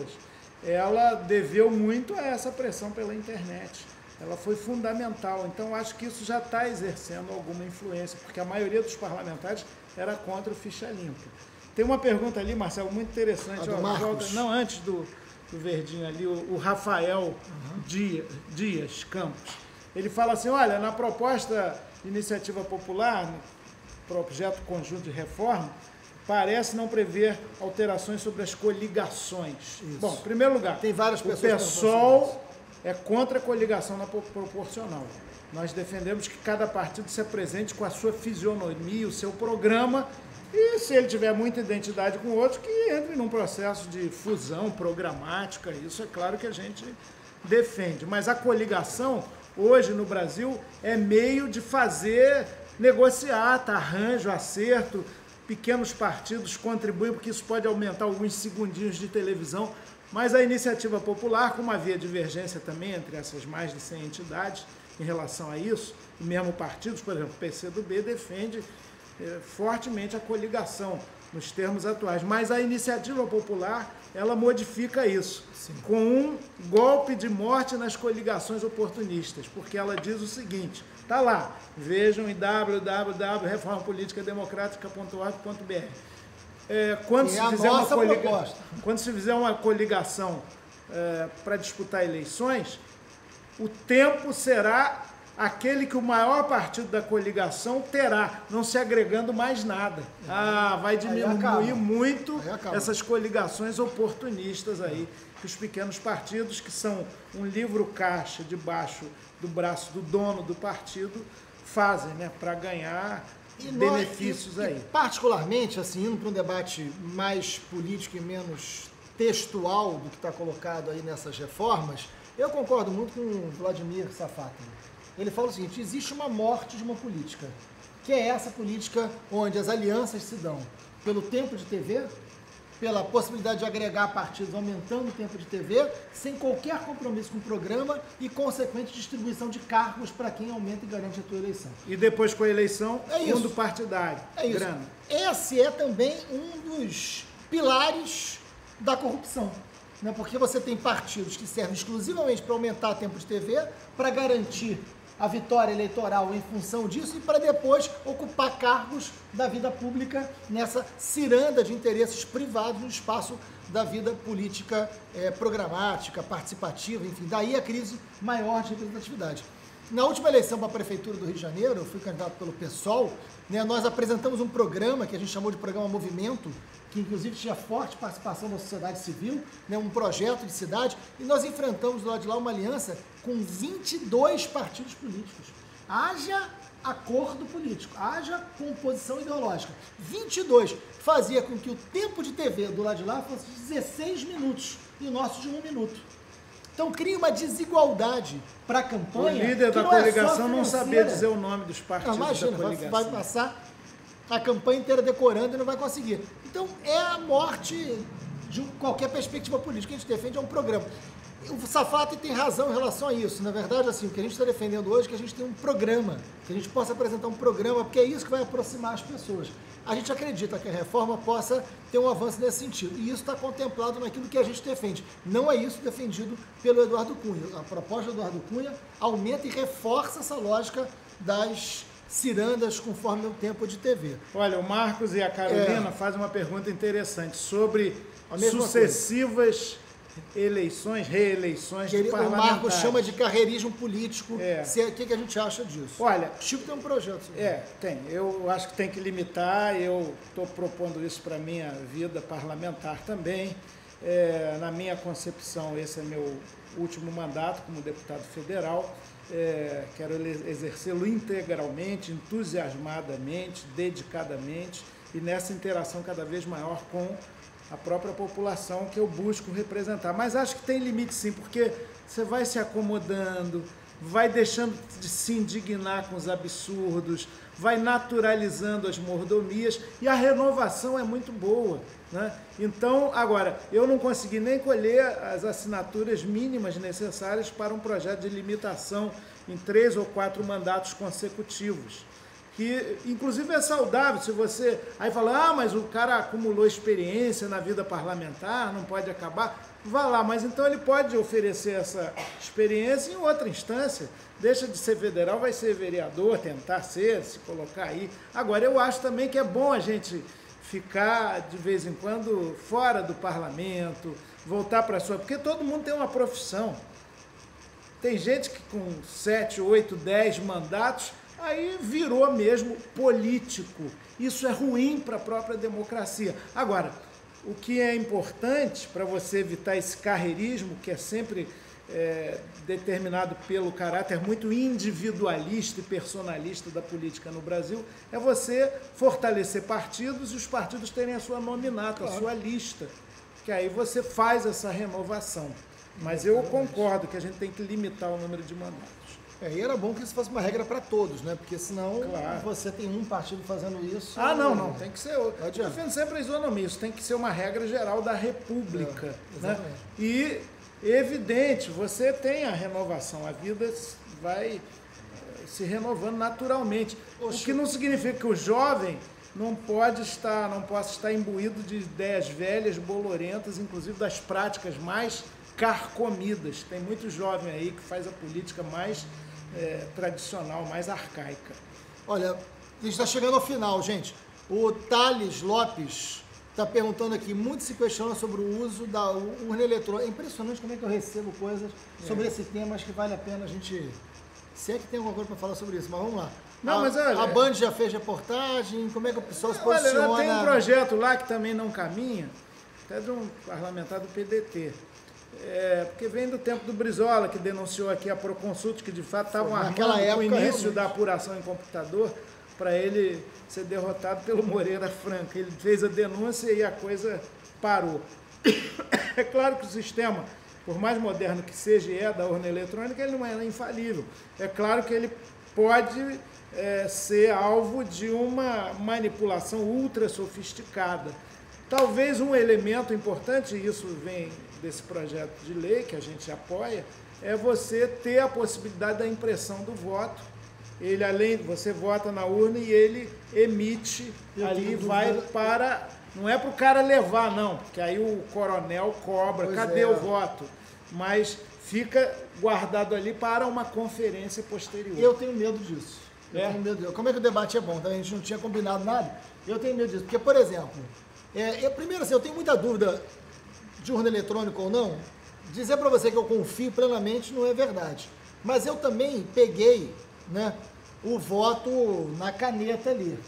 ela deveu muito a essa pressão pela internet. Ela foi fundamental, então acho que isso já está exercendo alguma influência, porque a maioria dos parlamentares era contra o ficha limpa. Tem uma pergunta ali, Marcelo, muito interessante. A do Ó, Marcos. volta, não, antes do, do verdinho ali, o, o Rafael uhum. Dias, Dias Campos. Ele fala assim, olha, na proposta de iniciativa popular, no projeto conjunto de reforma, parece não prever alterações sobre as coligações. Isso. Bom, em primeiro lugar, tem várias pessoas o PSOL é contra a coligação na proporcional. Nós defendemos que cada partido se apresente com a sua fisionomia, o seu programa, e se ele tiver muita identidade com o outro, que entre num processo de fusão programática. Isso é claro que a gente defende. Mas a coligação, hoje no Brasil, é meio de fazer negociata, arranjo, acerto. Pequenos partidos contribuem, porque isso pode aumentar alguns segundinhos de televisão. Mas a iniciativa popular, como havia divergência também entre essas mais de cem entidades em relação a isso, e mesmo partidos, por exemplo, o P C do B defende eh, fortemente a coligação nos termos atuais. Mas a iniciativa popular, ela modifica isso, Sim. com um golpe de morte nas coligações oportunistas, porque ela diz o seguinte, está lá, vejam em w w w ponto reforma política democrática ponto org ponto b r. É, quando, se é fizer uma coliga... quando se fizer uma coligação é, para disputar eleições, o tempo será aquele que o maior partido da coligação terá, não se agregando mais nada. Ah, vai diminuir muito essas coligações oportunistas aí, que os pequenos partidos, que são um livro caixa debaixo do braço do dono do partido, fazem, né, para ganhar E benefícios nós, e, aí. E particularmente, assim, indo para um debate mais político e menos textual do que está colocado aí nessas reformas, eu concordo muito com o Vladimir Safatli. Ele fala o seguinte, existe uma morte de uma política, que é essa política onde as alianças se dão pelo tempo de T V, pela possibilidade de agregar partidos aumentando o tempo de T V, sem qualquer compromisso com o programa e consequente distribuição de cargos para quem aumenta e garante a tua eleição. E depois com a eleição, é fundo partidário. É isso. Grana. Esse é também um dos pilares da corrupção. Né? Porque você tem partidos que servem exclusivamente para aumentar o tempo de T V, para garantir a vitória eleitoral em função disso e para depois ocupar cargos da vida pública nessa ciranda de interesses privados no espaço da vida política é, programática, participativa, enfim, daí a crise maior de representatividade. Na última eleição para a Prefeitura do Rio de Janeiro, eu fui candidato pelo PSOL, né, nós apresentamos um programa que a gente chamou de Programa Movimento, que inclusive tinha forte participação da sociedade civil, né, um projeto de cidade, e nós enfrentamos do lado de lá uma aliança com vinte e dois partidos políticos. Haja acordo político, haja composição ideológica. vinte e dois fazia com que o tempo de T V do lado de lá fosse dezesseis minutos e o nosso de um minuto. Então cria uma desigualdade para a campanha. O líder da não coligação é não sabia dizer o nome dos partidos não, imagina, da coligação. Vai, vai passar a campanha inteira decorando e não vai conseguir. Então é a morte de qualquer perspectiva política. O que a gente defende é um programa. O Safatti tem razão em relação a isso. Na verdade, assim, o que a gente está defendendo hoje é que a gente tem um programa, que a gente possa apresentar um programa, porque é isso que vai aproximar as pessoas. A gente acredita que a reforma possa ter um avanço nesse sentido. E isso está contemplado naquilo que a gente defende. Não é isso defendido pelo Eduardo Cunha. A proposta do Eduardo Cunha aumenta e reforça essa lógica das cirandas conforme o tempo de T V. Olha, o Marcos e a Carolina é. fazem uma pergunta interessante sobre sucessivas coisa. eleições, reeleições que de parlamentares. O Marcos chama de carreirismo político. É. O que, que a gente acha disso? Olha, o Chico tem um projeto. É, tem. Eu acho que tem que limitar. Eu estou propondo isso para a minha vida parlamentar também. É, na minha concepção, esse é meu último mandato como deputado federal. É, quero exercê-lo integralmente, entusiasmadamente, dedicadamente e nessa interação cada vez maior com a própria população que eu busco representar. Mas acho que tem limite sim, porque você vai se acomodando, vai deixando de se indignar com os absurdos, vai naturalizando as mordomias e a renovação é muito boa, né? Então, agora, eu não consegui nem colher as assinaturas mínimas necessárias para um projeto de limitação em três ou quatro mandatos consecutivos. Que, inclusive, é saudável se você... Aí fala, ah, mas o cara acumulou experiência na vida parlamentar, não pode acabar. Vá lá, mas então ele pode oferecer essa experiência em outra instância. Deixa de ser federal, vai ser vereador, tentar ser, se colocar aí. Agora, eu acho também que é bom a gente ficar, de vez em quando, fora do parlamento, voltar para a sua... Porque todo mundo tem uma profissão. Tem gente que com sete, oito, dez mandatos... aí virou mesmo político. Isso é ruim para a própria democracia. Agora, o que é importante para você evitar esse carreirismo, que é sempre é, determinado pelo caráter muito individualista e personalista da política no Brasil, é você fortalecer partidos e os partidos terem a sua nominata, a sua lista, que aí você faz essa renovação. Mas eu concordo que a gente tem que limitar o número de mandatos. É, e era bom que isso fosse uma regra para todos, né? Porque senão claro. você tem um partido fazendo isso... Ah, não, não, tem que ser outro. Eu defendo sempre a isonomia, isso tem que ser uma regra geral da República. É, né? E, evidente, você tem a renovação, a vida vai se renovando naturalmente. Oxe. O que não significa que o jovem não pode estar, não possa estar imbuído de ideias velhas, bolorentas, inclusive das práticas mais carcomidas. Tem muito jovem aí que faz a política mais é, tradicional, mais arcaica. Olha, a gente está chegando ao final, gente. O Thales Lopes está perguntando aqui, muito se questiona sobre o uso da urna eletrônica. É impressionante como é que eu recebo coisas sobre é. esse tema, acho que vale a pena a gente... Se é que tem alguma coisa para falar sobre isso, mas vamos lá. Não, a, mas olha, a Band já fez reportagem, como é que o pessoal se posiciona? Olha, tem um projeto lá que também não caminha, até de um parlamentar do P D T. É, porque vem do tempo do Brizola, que denunciou aqui a Proconsulta, que de fato estavam armando o início realmente. da apuração em computador para ele ser derrotado pelo Moreira Franco. Ele fez a denúncia e a coisa parou. É claro que o sistema, por mais moderno que seja e é da urna eletrônica, ele não é infalível. É claro que ele pode é, ser alvo de uma manipulação ultra sofisticada. Talvez um elemento importante, e isso vem desse projeto de lei que a gente apoia, é você ter a possibilidade da impressão do voto. Ele, além, você vota na urna e ele emite eu ali, vai dúvida. para... Não é para o cara levar, não, porque aí o coronel cobra, pois cadê é. o voto? Mas fica guardado ali para uma conferência posterior. Eu tenho medo disso. Eu é? tenho medo disso. Como é que o debate é bom? A gente não tinha combinado nada. Eu tenho medo disso. Porque, por exemplo, é, eu, primeiro assim, eu tenho muita dúvida de urna eletrônica ou não. Dizer para você que eu confio plenamente não é verdade. Mas eu também peguei, né, o voto na caneta ali.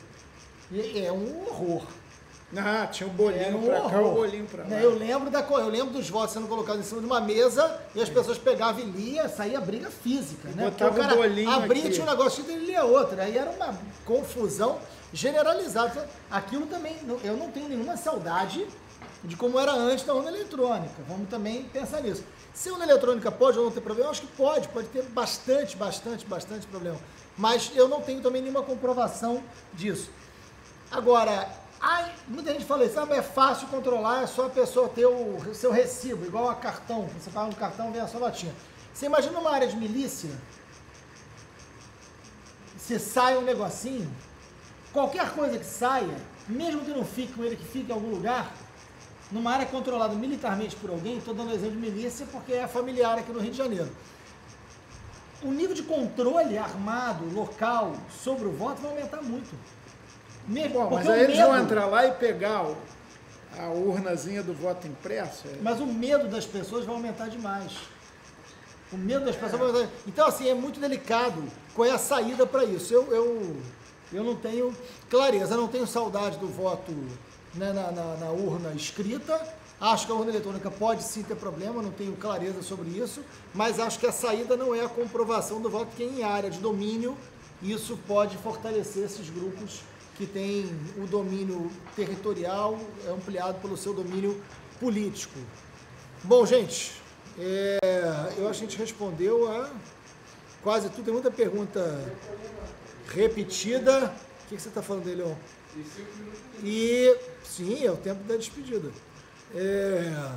E é um horror. Ah, tinha um bolinho um para cá, um bolinho para lá. Eu lembro, da, eu lembro dos votos sendo colocados em cima de uma mesa e as pessoas pegavam e liam, saía briga física. Né? Botava o cara bolinho abria, aqui. tinha um negócio e ele lia outro. Aí era uma confusão generalizada. Aquilo também, eu não tenho nenhuma saudade de como era antes da urna eletrônica. Vamos também pensar nisso. Se a urna eletrônica pode ou não ter problema, eu acho que pode, pode ter bastante, bastante, bastante problema. Mas eu não tenho também nenhuma comprovação disso. Agora, Ai, muita gente fala isso, sabe, é fácil controlar, é só a pessoa ter o seu recibo, igual a cartão, você paga no cartão, vem a sua notinha. Você imagina uma área de milícia, se sai um negocinho, qualquer coisa que saia, mesmo que não fique com ele, que fique em algum lugar, numa área controlada militarmente por alguém, estou dando exemplo de milícia porque é familiar aqui no Rio de Janeiro. O nível de controle armado, local, sobre o voto vai aumentar muito. Mesmo, Bom, mas aí eles medo, vão entrar lá e pegar o, a urnazinha do voto impresso. É... Mas o medo das pessoas vai aumentar demais. O medo das pessoas é. vai aumentar. Então, assim, é muito delicado qual é a saída para isso. Eu, eu, eu não tenho clareza, não tenho saudade do voto, né, na, na, na urna escrita. Acho que a urna eletrônica pode sim ter problema, não tenho clareza sobre isso, mas acho que a saída não é a comprovação do voto, porque em área de domínio isso pode fortalecer esses grupos que têm o domínio territorial ampliado pelo seu domínio político. Bom, gente, é, eu acho que a gente respondeu a quase tudo, tem muita pergunta repetida. O que, que você está falando dele, Leon? E sim, é o tempo da despedida. É...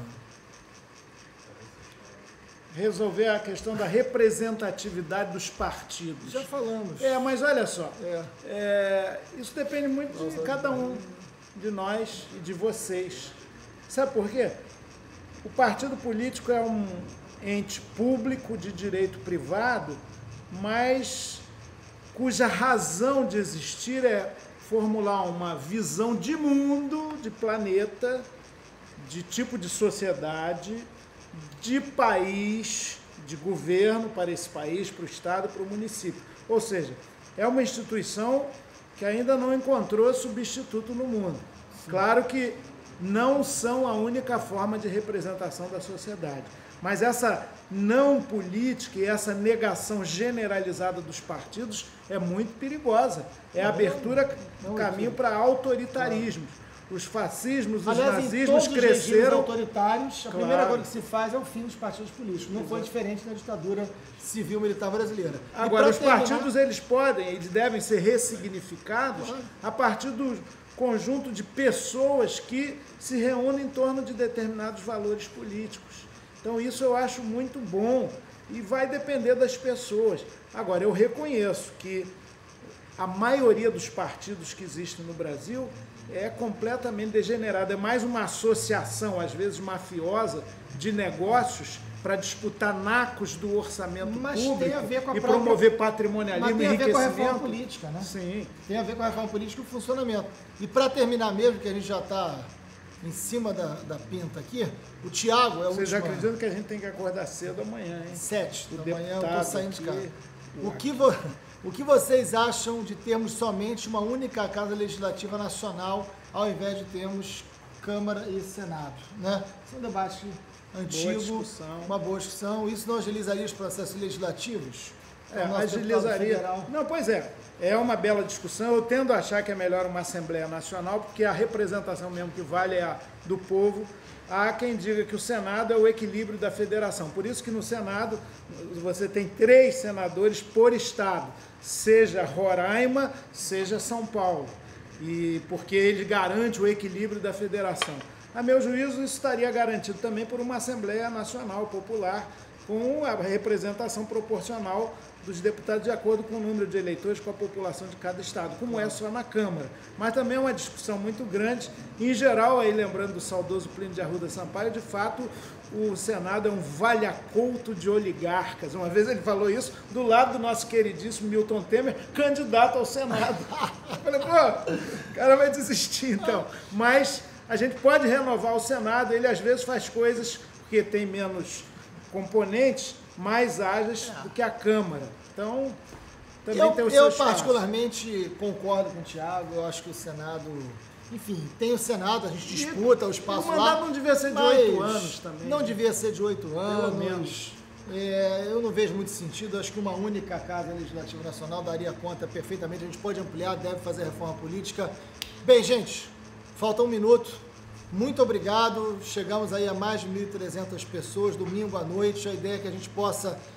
Resolver a questão da representatividade dos partidos. Já falamos. É, mas olha só, é. É, isso depende muito de cada um de nós e de vocês. Sabe por quê? O partido político é um ente público de direito privado, mas cuja razão de existir é formular uma visão de mundo, de planeta, de tipo de sociedade, de país, de governo para esse país, para o Estado, para o município. Ou seja, é uma instituição que ainda não encontrou substituto no mundo. Sim. Claro que não são a única forma de representação da sociedade, mas essa não política e essa negação generalizada dos partidos é muito perigosa. É a abertura do caminho para autoritarismos. Os fascismos, os Aliás, nazismos em todos cresceram... Os autoritários, a claro. primeira coisa que se faz é o fim dos partidos políticos. Não Exato. Foi diferente da ditadura civil-militar brasileira. Agora, os terminar... partidos, eles podem, eles devem ser ressignificados uhum. a partir do conjunto de pessoas que se reúnem em torno de determinados valores políticos. Então, isso eu acho muito bom e vai depender das pessoas. Agora, eu reconheço que a maioria dos partidos que existem no Brasil é completamente degenerada, é mais uma associação, às vezes mafiosa, de negócios para disputar nacos do orçamento Mas público tem a ver com a e própria... promover patrimonialismo e enriquecimento. Tem a ver com a reforma política, né? Sim. Tem a ver com a reforma política e o funcionamento. E para terminar mesmo, que a gente já está em cima da, da pinta aqui, o Tiago é o Vocês última... acreditam que a gente tem que acordar cedo amanhã, hein? Sete o da manhã eu estou saindo de casa. O que, vo... o que vocês acham de termos somente uma única Casa Legislativa Nacional, ao invés de termos Câmara e Senado? Né? Esse é um debate antigo, boa uma boa discussão. Isso não agilizaria os processos legislativos? É, agilizaria. Não, pois é, é uma bela discussão. Eu tendo a achar que é melhor uma Assembleia Nacional, porque a representação mesmo que vale é a do povo. Há quem diga que o Senado é o equilíbrio da federação. Por isso que no Senado você tem três senadores por estado, seja Roraima, seja São Paulo, e porque ele garante o equilíbrio da federação. A meu juízo, isso estaria garantido também por uma Assembleia Nacional Popular, com a representação proporcional dos deputados de acordo com o número de eleitores, com a população de cada estado, como é só na Câmara. Mas também é uma discussão muito grande. Em geral, aí lembrando do saudoso Plínio de Arruda Sampaio, de fato, o Senado é um valhacouto de oligarcas. Uma vez ele falou isso do lado do nosso queridíssimo Milton Temer, candidato ao Senado. Eu falei, pô, o cara vai desistir então. Mas a gente pode renovar o Senado, ele às vezes faz coisas, porque tem menos componentes, mais ágeis é. do que a Câmara. Então, também eu, tem o seu seu Eu particularmente concordo com o Thiago, eu acho que o Senado, enfim, tem o Senado, a gente disputa e, o espaço lá. O mandato não devia ser de oito anos também. Não devia ser de oito anos. Pelo menos. É, eu não vejo muito sentido, acho que uma única Casa Legislativa Nacional daria conta perfeitamente, a gente pode ampliar, deve fazer reforma política. Bem, gente, falta um minuto. Muito obrigado, chegamos aí a mais de mil e trezentas pessoas, domingo à noite, a ideia é que a gente possa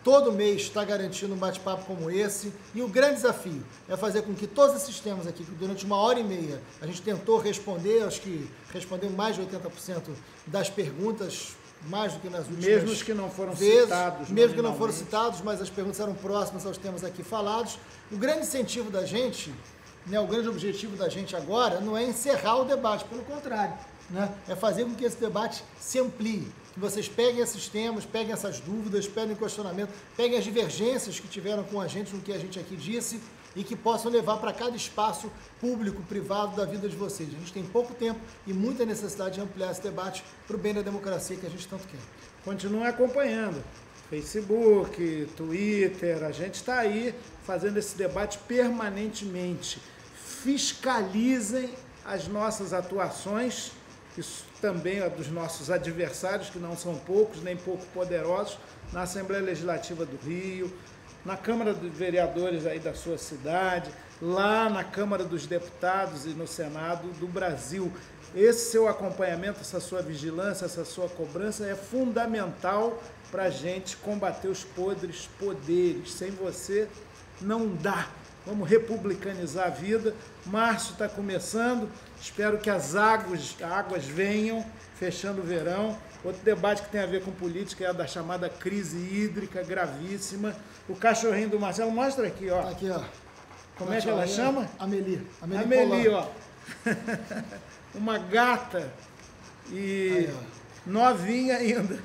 todo mês está garantindo um bate-papo como esse. E o grande desafio é fazer com que todos esses temas aqui, que durante uma hora e meia a gente tentou responder, acho que respondeu mais de oitenta por cento das perguntas, mais do que nas últimas mesmo os que não foram vezes, citados. Mesmo que não foram citados, mas as perguntas eram próximas aos temas aqui falados. O grande incentivo da gente, né, o grande objetivo da gente agora não é encerrar o debate, pelo contrário, né, é fazer com que esse debate se amplie, que vocês peguem esses temas, peguem essas dúvidas, peguem questionamento, peguem as divergências que tiveram com a gente, no que a gente aqui disse, e que possam levar para cada espaço público, privado da vida de vocês. A gente tem pouco tempo e muita necessidade de ampliar esse debate para o bem da democracia que a gente tanto quer. Continue acompanhando. Facebook, Twitter, a gente está aí fazendo esse debate permanentemente. Fiscalizem as nossas atuações, isso também é dos nossos adversários, que não são poucos, nem pouco poderosos, na Assembleia Legislativa do Rio, na Câmara dos Vereadores aí da sua cidade, lá na Câmara dos Deputados e no Senado do Brasil. Esse seu acompanhamento, essa sua vigilância, essa sua cobrança é fundamental para a gente combater os podres poderes. Sem você, não dá. Vamos republicanizar a vida. Março está começando, espero que as águas, águas venham, fechando o verão. Outro debate que tem a ver com política é a da chamada crise hídrica, gravíssima. O cachorrinho do Marcelo, mostra aqui, ó. Tá aqui, ó. Como é que ela chama? Amelie. Amelie, Amelie, ó. Uma gata e aí, novinha ainda.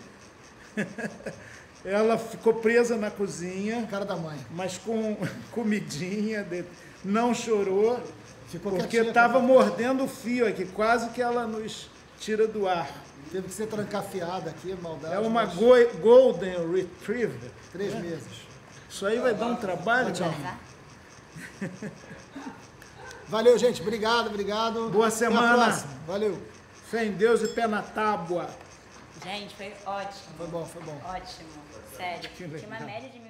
Ela ficou presa na cozinha. Cara da mãe. Mas com comidinha, não chorou, ficou porque estava mordendo o fio aqui, quase que ela nos tira do ar. Teve que ser trancafiada aqui, maldade. É uma mas... Golden Retriever. Três né? meses. Isso aí vai dar um trabalho, tchau. Valeu, gente. Obrigado, obrigado. Boa semana. Valeu. Fé em Deus e pé na tábua. Gente, foi ótimo. Foi bom, foi bom. Ótimo. Sério. Tinha uma média de mil